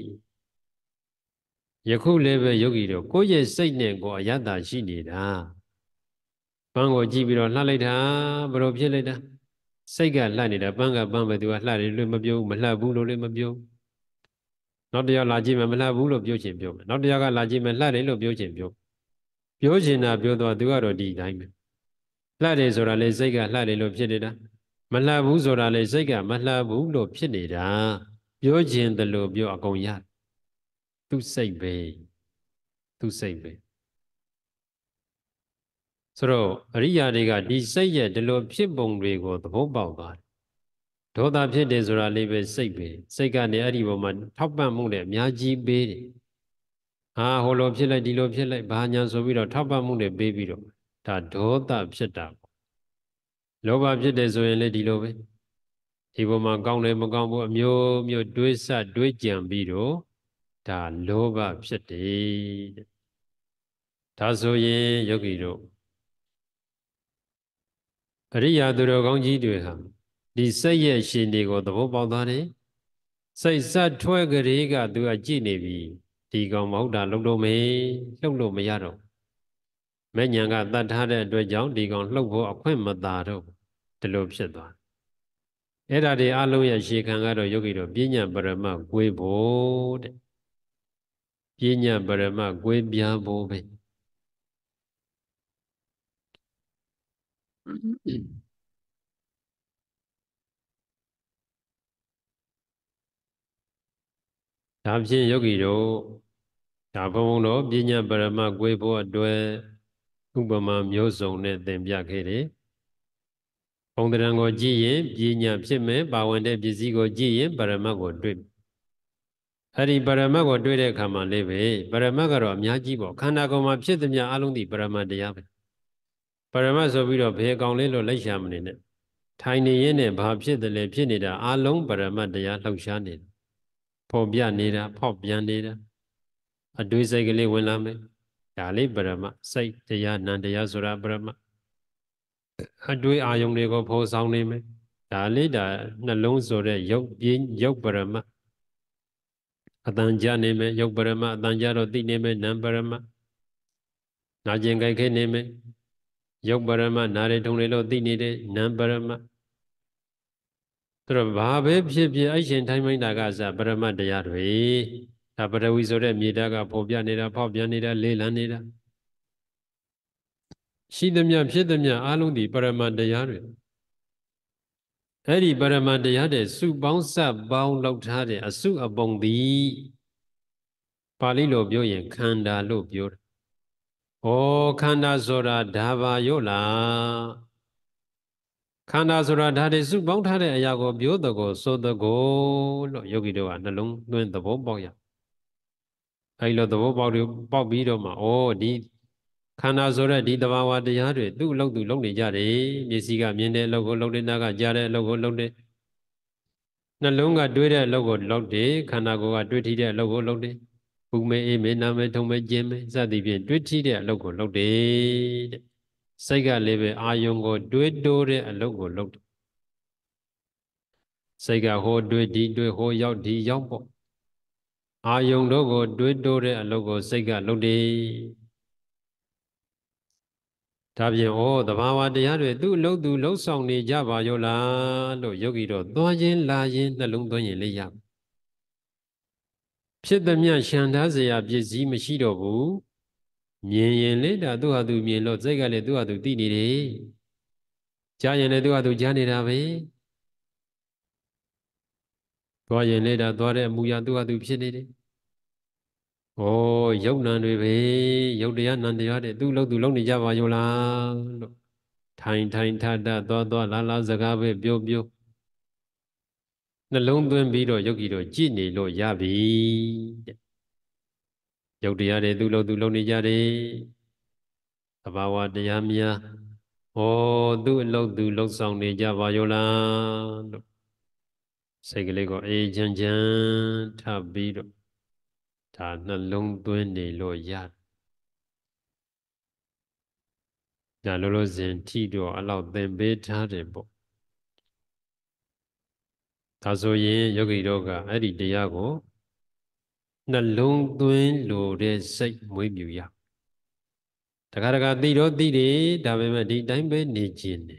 ယခုလည်းပဲယောဂီတို့ကိုယ့်ရဲ့စိတ်နဲ့ကိုယ်အယတ္တရှိနေတာပန်းကိုကြည့်ပြီးတော့လှလိုက်တာဘယ်လိုဖြစ်လိုက်တာစိတ်ကလှနေတာပန်းကပန်းပဲသူကလှတယ်လို့မပြောဘူးမလှဘူးလို့လည်းမပြောနောက်တစ်ယောက်လာကြည့်မှမလှဘူးလို့ပြောချင်ပြောမယ်နောက်တစ်ယောက်ကလာကြည့်မှလှတယ်လို့ပြောချင်ပြောချင်တာပြောတော့သူကတော့ဒီတိုင်းပဲလှတယ်ဆိုတာလေစိတ်ကလှတယ်လို့ဖြစ်နေတာမလှဘူးဆိုတာလေစိတ်ကမလှဘူးလို့ဖြစ်နေတာပြောချင်တယ်လို့ပြောအကုန်ရသူစိတ်ပဲသူစိတ်ပဲဆိုတော့အရိယာတွေကဒီစိတ်ရဲ့ဒီလိုဖြစ်ပုံတွေကိုသဘောပေါက်သွားတယ်ဒေါသဖြစ်တယ်ဆိုတာလေးပဲစိတ်ပဲစိတ်ကနေအဲ့ဒီပေါ်မှာထောက်ပံ့မှုနဲ့အများကြီးပေးတယ်ဟာဟိုလိုဖြစ်လိုက်ဒီလိုဖြစ်လိုက်ဘာညာဆိုပြီးတော့ထောက်ပံ့မှုနဲ့ပေးပြီးတော့ဒါဒေါသဖြစ်တာပေါ့လောဘဖြစ်တယ်ဆိုရင်လည်းဒီလိုပဲဒီပေါ်မှာကောင်းတယ်မကောင်းဘူးအမျိုးမျိုးတွေးဆတွေးကြံပြီးတော့ဒါလောဘဖြစ်တယ်တဲ့ဒါဆိုရင်ယောဂီတို့အရိယာသူတော်ကောင်းကြီးတွေဟာဒီစိတ်ရဲ့ရှင်တွေကိုသဘောပေါက်သွားတယ်စိတ်စထွက်ကြလေးကသူကကြည်နေပြီဒီကောင်မဟုတ်တာလှုပ်လို့မေးလှုပ်လို့မရတော့မဲ့ညာကတတ်ထားတဲ့အတွက်ကြောင့်ဒီကောင်လှုပ်ဖို့အခွင့်မသာတော့ဒီလိုဖြစ်သွားအဲ့ဒါတွေအလုံးရဲ့ရှေခံကတော့ယောဂီတို့ပညာပရမကိုယ်ဖို့တဲ့ပညာပရမကိုယ်ပြဖို့ပဲဒါဖြင့်ယောဂီတို့ဒါဘုံဘုံတို့ပညာပရမကိုယ်ဖို့အတွက်ဥပမာမျိုးစုံနဲ့သင်ပြခဲ့တယ်ဘုံတရံကိုကြည့်ရင်ပညာဖြစ်မယ်ပါဝင်တဲ့ပစ္စည်းကိုကြည့်ရင်ပရမတ်ကိုတွေ့အဲ့ဒီပရမတ်ကိုတွေ့တဲ့အခါမှာလေးပဲပရမတ်ကတော့အများကြီးပေါ့ခန္ဓာကိုယ်မှာဖြစ်သမျှအလုံးဒီပရမတ်တရားပဲပရမတ်ဆိုပြီးတော့ဘယ်ကောင်လေးလို့လိုက်ရှာမနေနဲ့ထိုင်နေရင်နဲ့ဘာဖြစ်တယ်လဲဖြစ်နေတာအလုံးပရမတ်တရားလှုပ်ရှားနေတာဖော်ပြနေတာဖောက်ပြန်နေတာအတွေးစိတ်ကလေးဝင်လာမယ်ဒါလေးပရမတ်စိတ်တရားနံတရားဆိုတာပရမတ်အတွေးအာယုံတွေကိုဖော်ဆောင်နေမယ်ဒါလေးဒါနှလုံးဆိုတဲ့ရုပ်ပြင်းရုပ်ပရမတ်အတန်ကြနေမယ်ရုပ်ပရမတ်အတန်ကြတော့သိနေမယ်နံပရမတ်နာကျင်ကြိုက်ခဲနေမယ်ရုပ်ပရမတ်နားရထုံလေလို့သိနေတဲ့နံပရမတ်သူတော့ဘာပဲဖြစ်ဖြစ်အဲ့ရှင်ထိုင်းမိုင်းတာကစပရမတ်တရားတွေဒါပရဝီဆိုတဲ့မြေဓာတ်ကပေါ်ပြနေတာဖောက်ပြန်နေတာလေးလံနေတာရှိသမျှဖြစ်သမျှအလုံးဒီပရမတ်တရားတွေအဲ့ဒီပရမတ်တရားတဲ့စုပေါင်းစပ်ပေါင်းလောက်ထားတဲ့အစုအပုံသည်ပါဠိလိုပြောရင်ခန္ဓာလို့ပြောတယ်။ဩခန္ဓာဆိုတာဒါပါရောလားခန္ဓာဆိုတာဒါတွေစုပေါင်းထားတဲ့အရာကိုပြောတကောဆိုတကောလို့ယောဂီတို့ကနှလုံးသွင်းသဘောပေါက်ရအဲ့လိုသဘောပေါက်ပြီးတော့မှဩဒီခန္ဓာဆိုတဲ့ဒီတဘာဝတရားတွေသူ့အလုပ်သူလုပ်နေကြတယ်မျက်စိကမြင်တဲ့အလုပ်ကိုလုပ်တယ်နားကကြားတဲ့အလုပ်ကိုလုပ်တယ်နှလုံးကတွေးတဲ့အလုပ်ကိုလုပ်တယ်ခန္ဓာကိုယ်ကတွေးထီးတဲ့အလုပ်ကိုလုပ်တယ်ပူမေအေးမေနာမေထုံမေကျင်းမေစသည်ဖြင့်တွေးထီးတဲ့အလုပ်ကိုလုပ်တယ်တဲ့စိတ်ကလည်းပဲအာယုံကိုတွေးတိုးတဲ့အလုပ်ကိုလုပ်တယ်စိတ်ကဟိုတွေးဒီတွေးဟိုရောက်ဒီရောက်ပေါ့အာယုံတို့ကိုတွေးတိုးတဲ့အလုပ်ကိုစိတ်ကလုပ်တယ်ဒါဖြင့်ဩသဘာဝတရားတွေသူ့အလုပ်သူလှုပ်ဆောင်နေကြပါရောလားလို့ယောဂီတို့သွားခြင်းလာခြင်းနှလုံးသွင်းရင်လေးရဖြစ်သမျှရှံထားเสียပစ္စည်းမရှိတော့ဘူးမြင်ရင်လေဒါသူ့ဟာသူမြင်လို့စိတ်ကလည်းသူ့ဟာသူသိနေတယ်ကြားရင်လည်းသူ့ဟာသူကြားနေတာပဲသွားရင်လေဒါသွားတဲ့အမူအရာသူ့ဟာသူဖြစ်နေတယ်ဩယုတ်နံတွေပဲယုတ်တရားနံတရားတွေသူ့လို့သူလုပ်နေကြပါရောလားလို့ထိုင်ထိုင်ထထသွားလာလာစကားပဲပြောနှလုံးသွင်းပြီးတော့ယောဂီတို့ကြည်နေလို့ရပြီတဲ့ယုတ်တရားတွေသူ့လို့သူလုပ်နေကြတယ်သဘာဝတရားများဩသူ့အလုပ်သူလှုပ်ဆောင်နေကြပါရောလားလို့စိတ်ကလေးကိုအေးချမ်းချမ်းထပ်ပြီးတော့ဒါနှလုံးသွင်းနေလို့ရဒါလောလောဆယ်ထိတော့အလောက်သင်ပေးထားတယ်ပေါ့ဒါဆိုရင်ယောဂီတို့ကအဲ့ဒီတရားကိုနှလုံးသွင်းလို့တဲ့စိတ်မွေးမြူရတခါတခါသိတော့သိတယ်ဒါပေမဲ့ဒီတိုင်းပဲနေခြင်းတယ်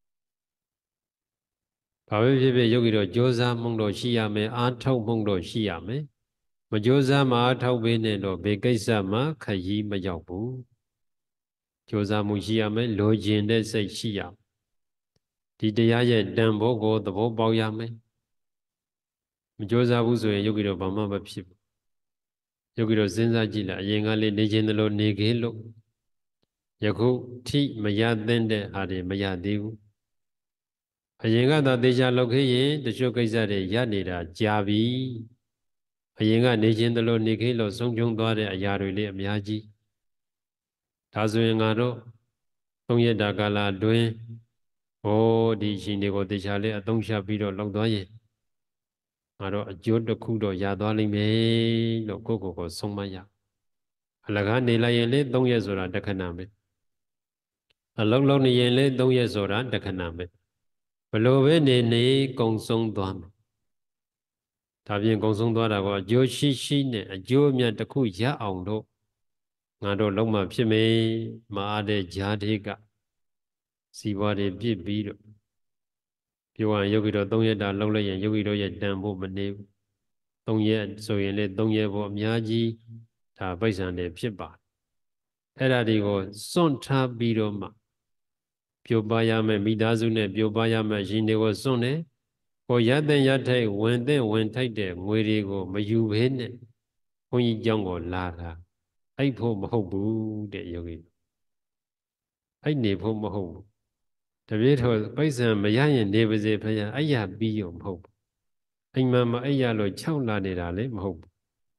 ဘာပဲဖြစ်ဖြစ်ယောဂီတို့ကြိုးစားမှုတော့ရှိရမယ်အားထုတ်မှုတော့ရှိရမယ်မကြိုးစားမှအားထုတ်ပေးနေတော့ဘယ်ကိစ္စမှခရီးမရောက်ဘူးကြိုးစားမှုရှိရမယ်လိုချင်တဲ့စိတ်ရှိရဒီတရားရဲ့တန်ဖိုးကိုသဘောပေါက်ရမယ်မကြိုးစားဘူးဆိုရင်ယောဂီတို့ဘာမှမဖြစ်ဘူးယောဂီတို့စဉ်းစားကြည့်လိုက်အရင်ကလေးနေခြင်းတလို့နေခဲ့လို့ယခုထိမရသင့်တဲ့ဟာတွေမရသေးဘူးအရင်ကသာသေချာလောက်ခဲ့ရင်တချို့ကိစ္စတွေရနေတာကြာပြီအရင်ကနေခြင်းတလို့နေခဲ့လို့ဆုံးရှုံးသွားတဲ့အရာတွေလေးအများကြီးဒါဆိုရင်ငါတို့သုံးရတာကာလအတွင်းဒီရှင်တွေကိုသေချာလေးအသုံးချပြီးတော့လောက်သွားရင်ငါတို့အကျိုးတစ်ခုတော့ရသွားလိမ့်မယ်လို့ကိုယ့်ကိုယ်ကိုဆုံးမရအလကားနေလိုက်ရင်လေ3ရက်ဆိုတာတခဏပဲအလုံးလုံးနေရင်လေ3ရက်ဆိုတာတခဏပဲဘလို့ပဲနေကုံဆုံးသွားမယ်ဒါပြင်ကုံဆုံးသွားတာကအကျိုးရှိနဲ့အကျိုးအမြတ်တစ်ခုရအောင်လို့ငါတို့လုံးမဖြစ်မေမအားတဲ့ဂျာတိကစီပွားတွေပြစ်ပြီးတော့ပြောရရင်ယောဂီတော်3ရက်တာလုံးလိုက်ရင်ယောဂီတော်ရဲ့တန်ဖို့မနေဘူး3ရက်ဆိုရင်လေ3ရက်ဖို့အများကြီးဒါပိဿံတွေဖြစ်ပါအဲ့ဒါတွေကိုစွန့်ထားပြီးတော့မှပြိုပါရမယ်မိသားစုနဲ့ပြိုပါရမယ်ရှင်တွေကိုစွန့်တယ်ကိုရတဲ့ရထိုက်ဝင်ထိုက်တဲ့ငွေတွေကိုမယူဘဲနဲ့ဘုန်းကြီးเจ้าကိုလာတာအဲ့ဖို့မဟုတ်ဘူးတဲ့ယောဂီအဲ့နေဖို့မဟုတ်ဘူးတပည့်တော်ပိဿံမရရင်နေပါစေဖခင်အဲ့ရပြီးရောမဟုတ်ဘူးအိမ်မှာမအဲ့ရလို့6လာနေတာလည်းမဟုတ်ဘူး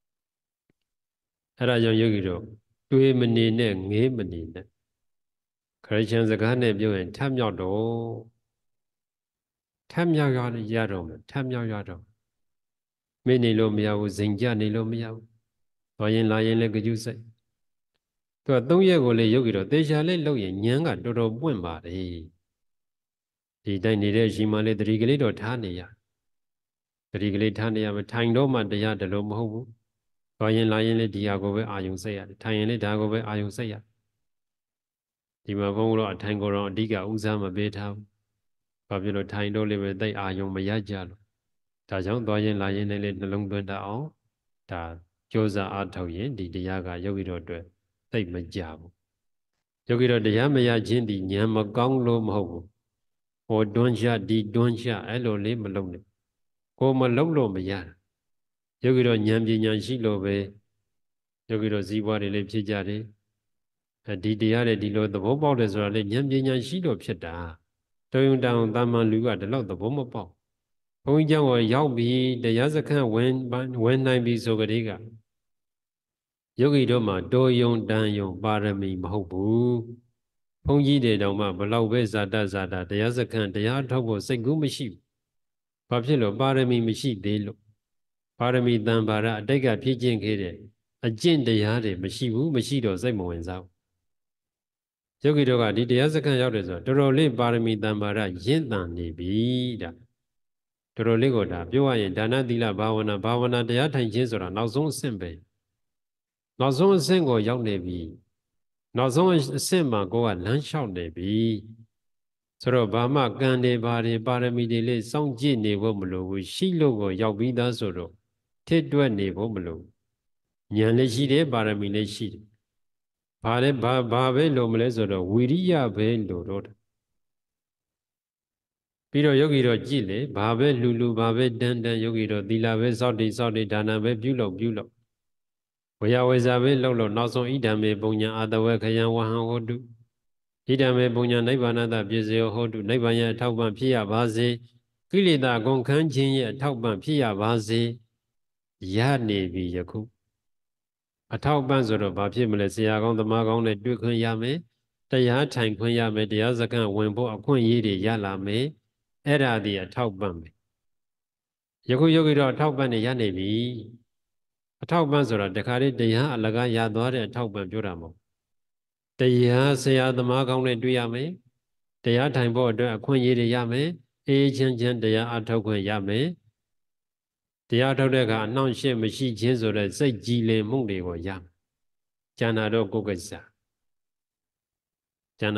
အဲ့ဒါကြောင့်ယောဂီတို့တွေးမနေနဲ့ငေးမနေနဲ့ခရစ်ယာန်စကားနဲ့ပြောရင်ထမြောက်တော့ထမြောက်ရတော့မယ်ထမြောက်ရတော့မေ့နေလို့မရဘူးဇင်ကြနေလို့မရဘူးသွားရင်လာရင်လည်းကြွစိတ်သူက3ရက်ကိုလေယောဂီတို့တေချာလေးလုပ်ရင်ဉာဏ်ကတော်တော်ပွင့်ပါတယ်ဒီတိုင်းနေတဲ့ရှင်မလေးတတိကလေးတော့ထားနေရတတိကလေးထားနေရမယ်ထိုင်တော့မှတရားတလို့မဟုတ်ဘူးသွားရင်လာရင်လည်းဒီဟာကိုပဲအာယုံစိတ်ရတယ်ထိုင်ရင်လည်းဒါကိုပဲအာယုံစိတ်ရဒီမှာဘုန်းတော်အထိုင်ကိုတော့အဓိကဥစားမပေးထားဘူးဘာဖြစ်လို့ထိုင်တော့လည်းပဲတိတ်အာယုံမရကြလို့ဒါကြောင့်သွားရင်လာရင်လည်းနှလုံးသွင်းတတ်အောင်ဒါကြိုးစားအားထုတ်ရင်ဒီတရားကယောဂီတော်အတွက်သိမကြဘူးယောဂီတော်တရားမရခြင်းဒီဉာဏ်မကောင်းလို့မဟုတ်ဘူးဟောတွန်းချဒီတွန်းချအဲ့လိုလေးမလုပ်နဲ့ကိုမလုပ်လို့မရယောဂီတော်ဉာဏ်ပညာရှိလို့ပဲယောဂီတော်ဇီးပွားတွေလည်းဖြစ်ကြတယ်ဒီတရားတွေဒီလိုသဘောပေါက်တယ်ဆိုတာလေဉာဏ်ပညာရှိလို့ဖြစ်တာတုံတောင်တာမန်လူကဒီလောက်သဘောမပေါက်ဘုန်းကြီးကျောင်းကိုရောက်ပြီးတရားစခန်းဝင်နိုင်ပြီဆိုကြတဲ့ကယောဂီတို့မှာတောယုံတန်ယုံပါရမီမဟုတ်ဘူးဘုန်းကြီးတွေတောင်မှဘလောက်ပဲဇာတတရားစခန်းတရားထောက်ဖို့စိတ်ကူးမရှိဘူးဘာဖြစ်လို့ပါရမီမရှိသေးလို့ပါရမီတန်ပါရအတိတ်ကဖြည့်ကျင့်ခဲ့တဲ့အကျင့်တရားတွေမရှိဘူးမရှိတော့စိတ်မဝင်စားဘူးယောဂီတို့ကဒီတရားစခန်းရောက်တယ်ဆိုတော့တော်တော်လေးပါရမီတန်ပါရရင့်တန်နေပြီဒါတော်တော်လေးကိုဒါပြောရရင်ဒါနသီလဘာဝနာတရားထိုင်ခြင်းဆိုတာနောက်ဆုံးအဆင့်ပဲနောက်ဆုံးအဆင့်ကိုရောက်နေပြီနောက်ဆုံးအဆင့်မှာကိုကလမ်းလျှောက်နေပြီဆိုတော့ဘာမှကံတွေဘာတွေပါရမီတွေလေးစောင့်ကြည့်နေဖို့မလိုဘူးရှိလို့ကိုရောက်ပြီးသားဆိုတော့ထစ်တွက်နေဖို့မလိုဉာဏ်လည်းရှိတယ်ပါရမီလည်းရှိတယ်ဘာပဲလို့မလဲဆိုတော့ဝီရိယပဲလို့တော့ပြီးတော့ယောဂီတော့ကြည့်လေဘာပဲလူဘာပဲတန်းယောဂီတော့သီလပဲစောင့်တည်ဒါနပဲပြုလုပ်ဝေယဝေဇာပဲလှုပ်လို့နောက်ဆုံးဣဒံမေပုံညာအာတဝေခယံဝဟံဟောတုဣဒံမေပုံညာနိဗ္ဗာနတပြည့်စေဟောတုနိဗ္ဗာန်ရဲ့အထောက်ပံ့ဖြစ်ရပါစေကိလေသာကုန်ခန်းခြင်းရဲ့အထောက်ပံ့ဖြစ်ရပါစေရနေပြီယခုအထောက်ပံ့ဆိုတော့ဘာဖြစ်မလဲဆရာကောင်းသမားကောင်းနဲ့တွေ့ခွင့်ရမယ်တရားထိုင်ခွင့်ရမယ်တရားစခန်းဝင်ဖို့အခွင့်အရေးတွေရလာမယ်အဲ့ဒါဒီအထောက်ပံ့ပဲယခုယောဂီတော့အထောက်ပံ့နေရနေပြီအထောက်ပံ့ဆိုတာတခါလေးတရားအလကားရသွားတဲ့အထောက်ပံ့ပြောတာမဟုတ်တရားဆရာသမားကောင်းနဲ့တွေ့ရမယ်တရားထိုင်ဖို့အတွက်အခွင့်အရေးတွေရမယ်အေးချမ်းတရားအထောက်ခွင့်ရမယ်တရားထုတ်တဲ့အခါအနှောင့်အယှက်မရှိခြင်းဆိုတဲ့စိတ်ကြည်လင်မှုတွေကိုရမယ်ကျန်တာတော့ကိုယ်ကိစ္စဆို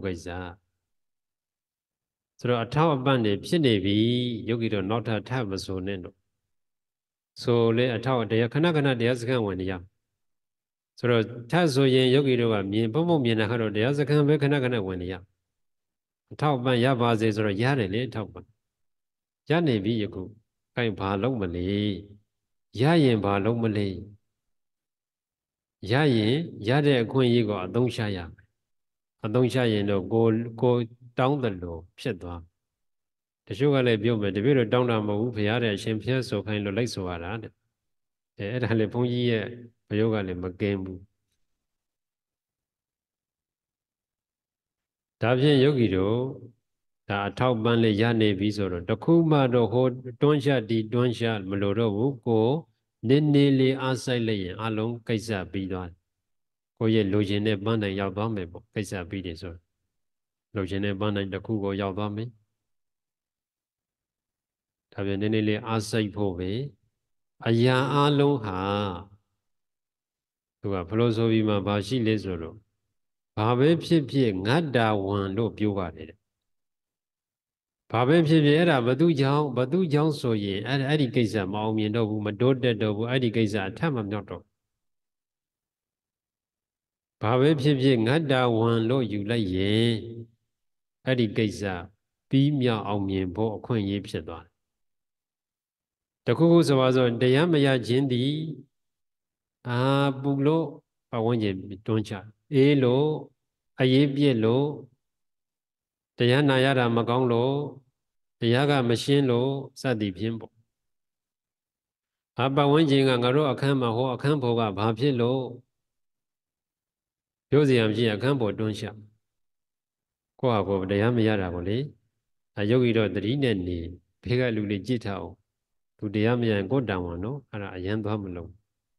တော့အထောက်အပံ့တွေဖြစ်နေပြီယောဂီတော့နောက်ထပ်မဆိုနဲ့တော့ဆိုလေအထောက်တရားခဏတရားစခန်းဝင်နေရဆိုတော့ထပ်ဆိုရင်ယောဂီတို့ကမြင်ပုံမြင်တာကတော့တရားစခန်းပဲခဏဝင်နေရအထောက်ပံ့ရပါစေဆိုတော့ရတယ်လေအထောက်ပံ့ရနေပြီယခုအဲ့ဘာလုံးမလဲရရင်ဘာလုံးမလဲရရင်ရတဲ့အခွင့်အရေးကိုအသုံးချရမယ်အသုံးချရင်တော့ကိုတောင်းတယ်လို့ဖြစ်သွားတချို့ကလည်းပြောမယ်တပည့်တော်တောင်းတာမဟုတ်ဘူးဘုရားတဲ့အရှင်ဘုရားဆိုခိုင်းလို့လိုက်ဆိုရတာတဲ့အဲ့ဒါလေဘုန်းကြီးရဲ့ဘယောကလည်းမကင်းဘူးဒါဖြင့်ယောဂီတို့ဒါအထောက်ပံ့လေးရနေပြီဆိုတော့တခုမှတော့ဟိုတွန်းချဒီတွန်းချမလို့တော့ဘူးကိုနေလေးအားဆိုင်လိုက်ရင်အလုံးကိစ္စပြီးသွားကိုရဲ့လိုချင်တဲ့ပန်းတိုင်ရောက်သွားမယ်ပေါ့ကိစ္စပြီးတယ်ဆိုလိုချင်တဲ့ပန်းတိုင်တစ်ခုကိုရောက်သွားမယ်ဒါပြန်နည်းနည်းလေးအားစိတ်ဖို့ပဲအရာအလုံးဟာသူကဖလိုဆိုပြီးမှဘာရှိလဲဆိုတော့ဘာပဲဖြစ်ဖြစ်ငတ္တာဝံလို့ပြောပါတယ်ဘာပဲဖြစ်ဖြစ်အဲ့ဒါဘသူကြောင့်ဆိုရင်အဲ့ဒီကိစ္စမအောင်မြင်တော့ဘူးမတိုးတက်တော့ဘူးအဲ့ဒီကိစ္စအထက်မမြောက်တော့ဘာပဲဖြစ်ဖြစ်ငတ္တာဝံလို့ယူလိုက်ရင်အဲ့ဒီကိစ္စပြီးမြောက်အောင်မြင်ဖို့အခွင့်အရေးဖြစ်သွားတယ်တခုခုဆိုပါစို့တရားမရခြင်းသည်ပူလို့ပတ်ဝန်းကျင်တွန်းချအေးလို့အရေးပြည့်လို့တရားနာရတာမကောင်းလို့တရားကမရှင်းလို့စသည်ဖြင့်ပေါ့ပတ်ဝန်းကျင်ကငါတို့အခန်းမှာဟောအခန်းပေါ်ကဘာဖြစ်လို့ပြောစရာမရှိအခန်းပေါ်တွန်းချကိုယ့်ဟာကိုယ်တရားမရတာကိုလေယောဂီတော့သတိနဲ့နေဘေးကလူလေးကြည့်ထားအောင်သူတရားမရရင်ကိုယ်တန်ဝန်နော်အဲ့ဒါအရန်သွားမလို့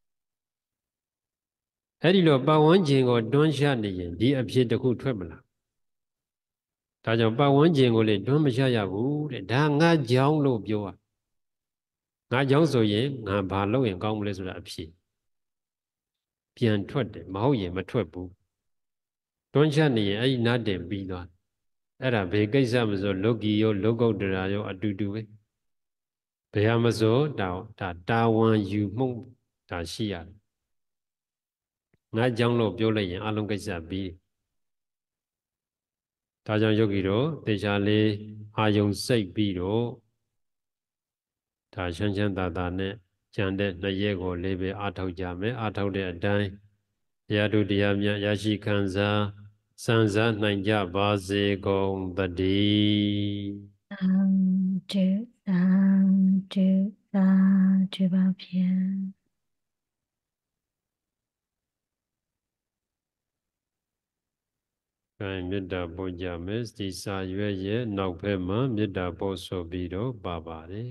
အဲ့ဒီလိုပတ်ဝန်းကျင်ကိုတွန်းချနေရင်ဒီအဖြစ်တစ်ခုထွက်မလားဒါကြောင့်ပတ်ဝန်းကျင်ကိုလေတွန်းမချရဘူးတဲ့ဒါငါကြောင်းလို့ပြောอ่ะငါကြောင်းဆိုရင်ငါဘာလုပ်ရင်ကောင်းမလဲဆိုတာအဖြစ်ပြန်ထွက်တယ်မဟုတ်ရင်မထွက်ဘူးတွန်းချနေရင်အဲ့ဒီနားတင်ပြီးသွားအဲ့ဒါဘယ်ကိစ္စမဆိုလောကီရောလောကုတ္တရာရောအတူတူပဲဘယ်ဟာမဆိုဒါတာဝန်ယူမှုဒါရှိရတယ်ငါကြောင်းလို့ပြောလိုက်ရင်အလုံးကိစ္စပြီးဒါကြောင့်ယောဂီတို့တေချာလေးအာယုံစိတ်ပြီးတော့ဒါချမ်းချမ်းသာသာနဲ့ကြံတဲ့နှစ်ရက်ကိုလေးပဲအားထုတ်ကြမယ်အားထုတ်တဲ့အတိုင်းတရားတို့တရားမြတ်ရရှိခံစားစံစားနိုင်ကြပါစေကုန်သတည်းသာဓုပါဖြင့်အဲမေတ္တာပို့ကြမယ်ဒီစာရွက်ရဲ့နောက်ဘက်မှာမေတ္တာပို့ဆိုပြီးတော့ပါပါတယ်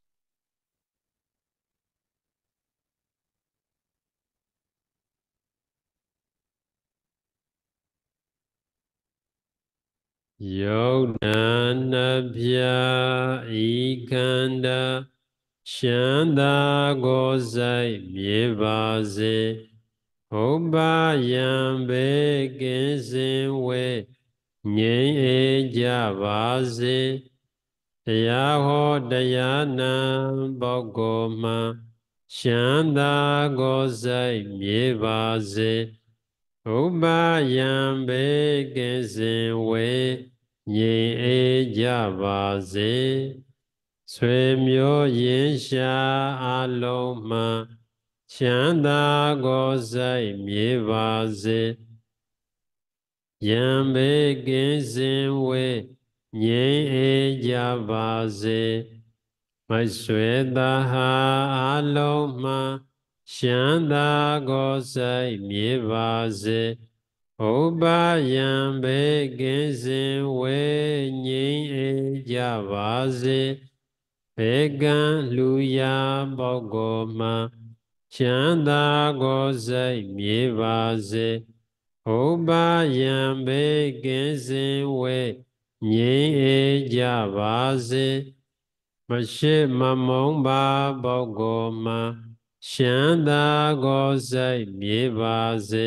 ယုံနာနဗျာဤခန္ဓာရှမ်းသာကိုယ်ဆိုင်မြေပါစေဥပ္ပါယံဘေကင်းစင်ဝေငြိမ်းအေးကြပါစေတရားဟောတရားနာပုဂ္ဂိုလ်မှရှမ်းသာကိုယ်ဆိုင်မြေပါစေဥပ္ပါယံဘေကင်းစင်ဝေငြိမ်အေးကြပါစေဆွေမျိုးရင်းရှာအလုံးမှချမ်းသာကိုယ်ဆိုင်မြေပါစေယံဘေကင်းစင်ဝေငြိမ်အေးကြပါစေမဆွေသာဟာအလုံးမှရှမ်းသာကိုယ်ဆိုင်မြေပါစေဥပ္ပါယံဘေကင်းစင်ဝေငြိမ်းအေးကြပါစေဘေကံလူရာပုဂ္ဂိုလ်မှချမ်းသာကိုယ်ဆိုင်မြေပါစေဥပ္ပါယံဘေကင်းစင်ဝေငြိမ်းအေးကြပါစေမရှိမမုန်းပါပုဂ္ဂိုလ်မှရှမ်းသာကိုယ်ဆိုင်မြေပါစေ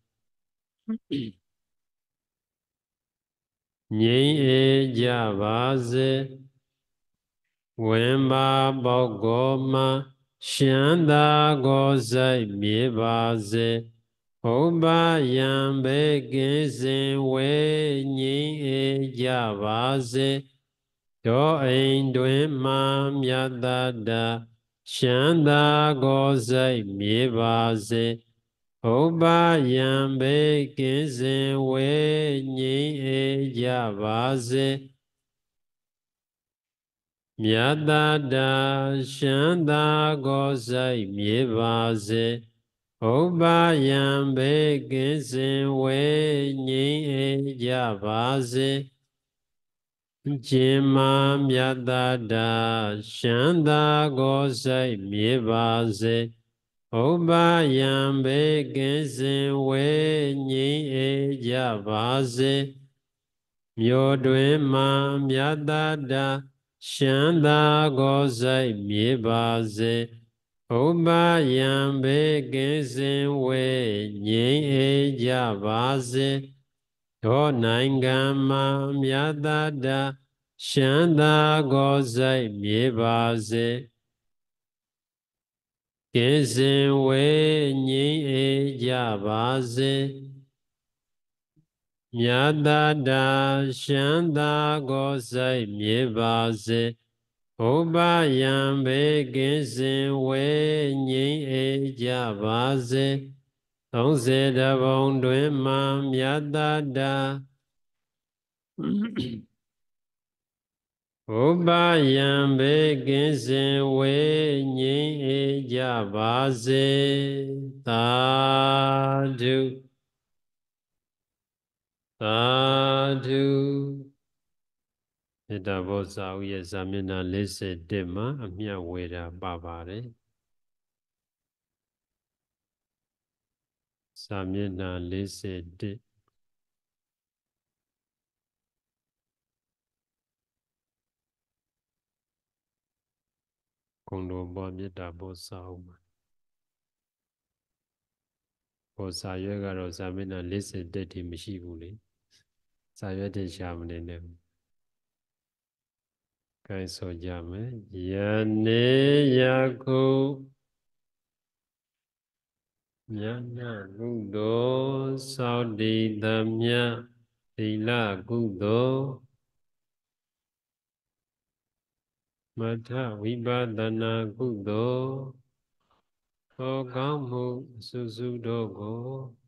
ငြိမ်းအေးကြပါစေဝင်ပါပုဂ္ဂိုလ်မှရှမ်းသာကိုယ်ဆိုင်မြေပါစေဥပ္ပါယံဘေကင်းစင်ဝေငြိမ်းအေးကြပါစေတောအိမ်တွင်မှမြတ်တာရှမ်းသာကိုယ်ဆိုင်မြေပါစေဥပ္ပါယံဘေကင်းစင်ဝေငြိမ်းအေးကြပါစေမြတ်တာရှမ်းသာကိုယ်ဆိုင်မြေပါစေဥပ္ပါယံဘေကင်းစင်ဝေငြိမ်းအေးကြပါစေကျင်မာမြတ်တာရှမ်းသာကိုယ်ဆိုင်မြေပါစေဥပ္ပါယံဘေကင်းစင်ဝေငြိမ်းအေးကြပါစေမြို့တွင်မှမြတ်တာ Shán ta có dạy mía bà dê Ố ba yam bê kinh sinh quê Nhĩ ê gia bà dê Thọ nành gam ma mya ta đa Shán ta có dạy mía bà dê Kinh sinh quê nhĩ ê gia bà dê Mya ta đa Shán ta có dạy mía bà dê Ố ba yam bê kinh sinh quê nhĩ ê gia bà dê 30 ပုံတွင်မှမြတ်တတာဥပယံဘေကင်းစင်ဝေငြိမ်းအေးကြပါစေသာဓုသာဓုမေတ္တာဘောဇာဥရဲ့ဇာမျက်နှာ41မှာအမြတ်ဝေတာပါပါတယ်ဇာမျက်နှာ41ဂုဏ်တော်ဘောမေတ္တာဘောဇာဥမှာဘောဇာရွက်ကတော့ဇာမျက်နှာ41တိမရှိဘူးလေဇာရွက်တင်ရှာမနေနဲ့ကိုင်းဆိုကြမယ်ယနေ့ယခုမြတ်နာကုသိုလ်သောတည်သမျှသီလကုသိုလ်မထဝိပဿနာကုသိုလ်သောကောင်းမှုအစုစုတို့ကို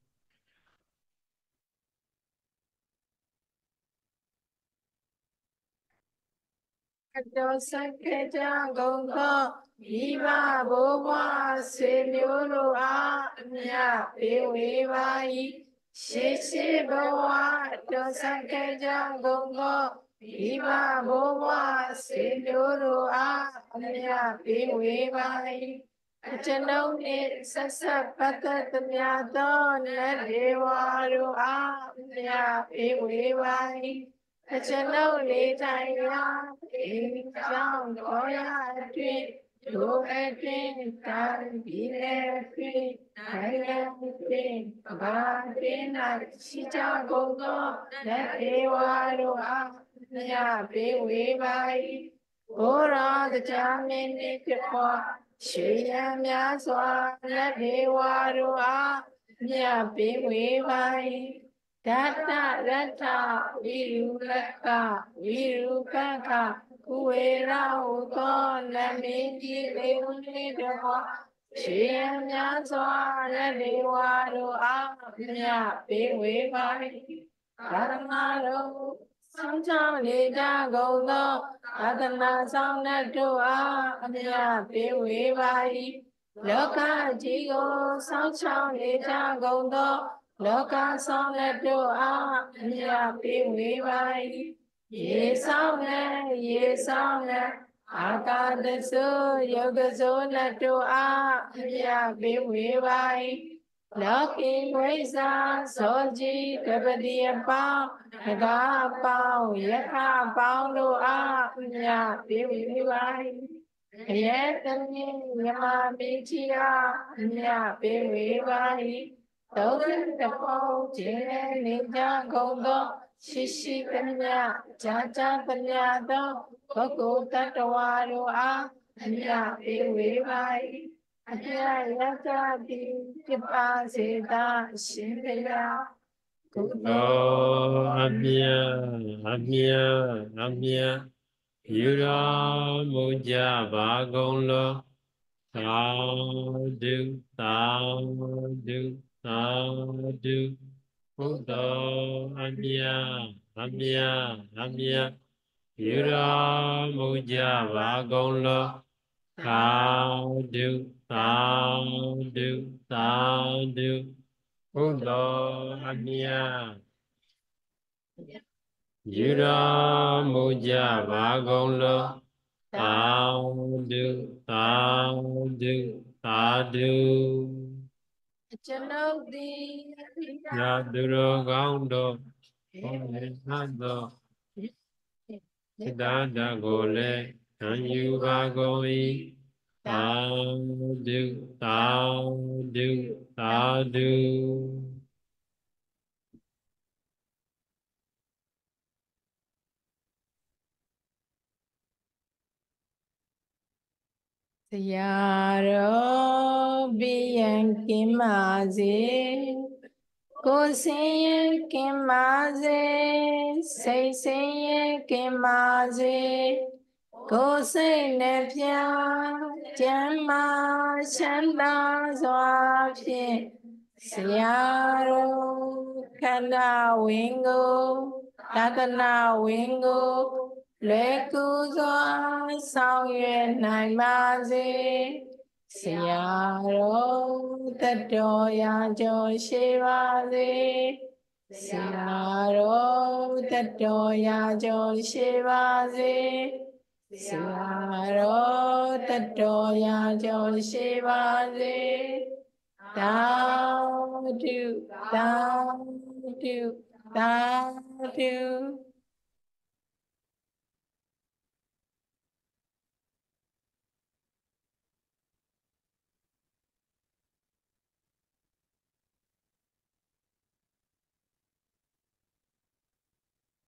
တော်ဆက်ခဲ့ကြကုန်သောမိဘဘိုးဘွားဆွေမျိုးတို့အားအမြတ်ပေးဝေပါ၏ရှေးရှေးဘဝတော်ဆက်ခဲ့ကြကုန်သောမိဘဘိုးဘွားဆွေမျိုးတို့အားအမြတ်ပေးဝေပါ၏အကျွန်ုပ်နှင့်ဆက်ဆက်ပတ်သက်သမျှသောနတ်ဒေဝတို့အားအမြတ်ပေးဝေပါ၏အကျွန်ုပ်နေထိုင်ရာအိမ်ကြောင့်တော်ရအတွင်းဒုအတွင်းတာပြည်နယ်အတွင်းနိုင်ငံအတွင်းကမ္ဘာအတွင်း၌ရှိကြကုန်သောလက်ဒေဝတို့အားမြတ်ပေးဝေပါ၏ဘုရားတရားမင်းနှင့်ဖြစ်ပွားရှေးရန်များစွာလက်ဒေဝတို့အားမြတ်ပေးဝေပါ၏ဒတ္တရတ္ထဝိရုလကဝိရုပကကုဝေရဟုသောနမင်းကြီးလေးဦးလေးတော်ရှေးများစွာလက်ဒေဝတို့အားမြတ်ပေးဝေပါ၏သာသနာတော်ဆောင်းချောင်းလေကြကုန်သောသာသနာဆောင်တတ်တို့အားအမြတ်ပေးဝေပါ၏လောကကြီးကိုဆောင်းချောင်းလေကြကုန်သောလောကဆောင်လက်တို့အားအမြတ်ပေးဝေပါ၏ရေဆောင်လက်ရေဆောင်လက်အာကာသဆိုယောဂဆိုလက်တို့အားအမြတ်ပေးဝေပါ၏လောကီဝိဇာသောကြီးတပတိအပေါင်းငကားအပေါင်းယခအပေါင်းတို့အားအမြတ်ပေးဝေပါ၏အယေသမီးမြမမင်းကြီးအားအမြတ်ပေးဝေပါ၏30ပုံကျင်းနေကြကုန်သောရှိသမျှကြာသမျှသောပုဂ္ဂိုလ်တ attva တို့အားအမြတ်ပေးဝေပါ၏အမြတ်ရတ္တိဖြစ်ပါစေသာရှင်ဘုရားကုသိုလ်အမြတ်အမြတ်အမြတ်ယူတော်မူကြပါကုန်လောသာဓုသာဓုသာဓုဘုဒ္ဓအမြတ်အမြတ်အမြတ်ယူတော်မူကြပါကုန်လောသာဓုသာဓုသာဓုဘုဒ္ဓအမြတ်ယူတော်မူကြပါကုန်လောသာဓုသာဓုသာဓုအကျွန်ုပ်သည်ရာသူတော်ကောင်းတို့ဘုရားသတ်သောจิตตาตะโกเลခံယူပါကုန်၏သာဓုသာဓုသာဓုဆရာတော်ဘိယံကင်မာစေကိုယ်စင်ရင်ကင်မာစေစိတ်စင်ရင်ကင်မာစေကိုယ်စိတ်နဲ့ပြကျမ်းမာချမ်းသာစွာဖြင့်ဆရာတော်ခန္ဓာဝင်ကိုသာသနာဝင်ကိုလွယ်ကူစွာဆောင်ရွက်နိုင်ပါစေဆရာတော်တတ်တော်ရာကျော်ရှိပါစေဆရာတော်တတ်တော်ရာကျော်ရှိပါစေဆရာတော်တတ်တော်ရာကျော်ရှိပါစေသာဓုသာဓုသာဓု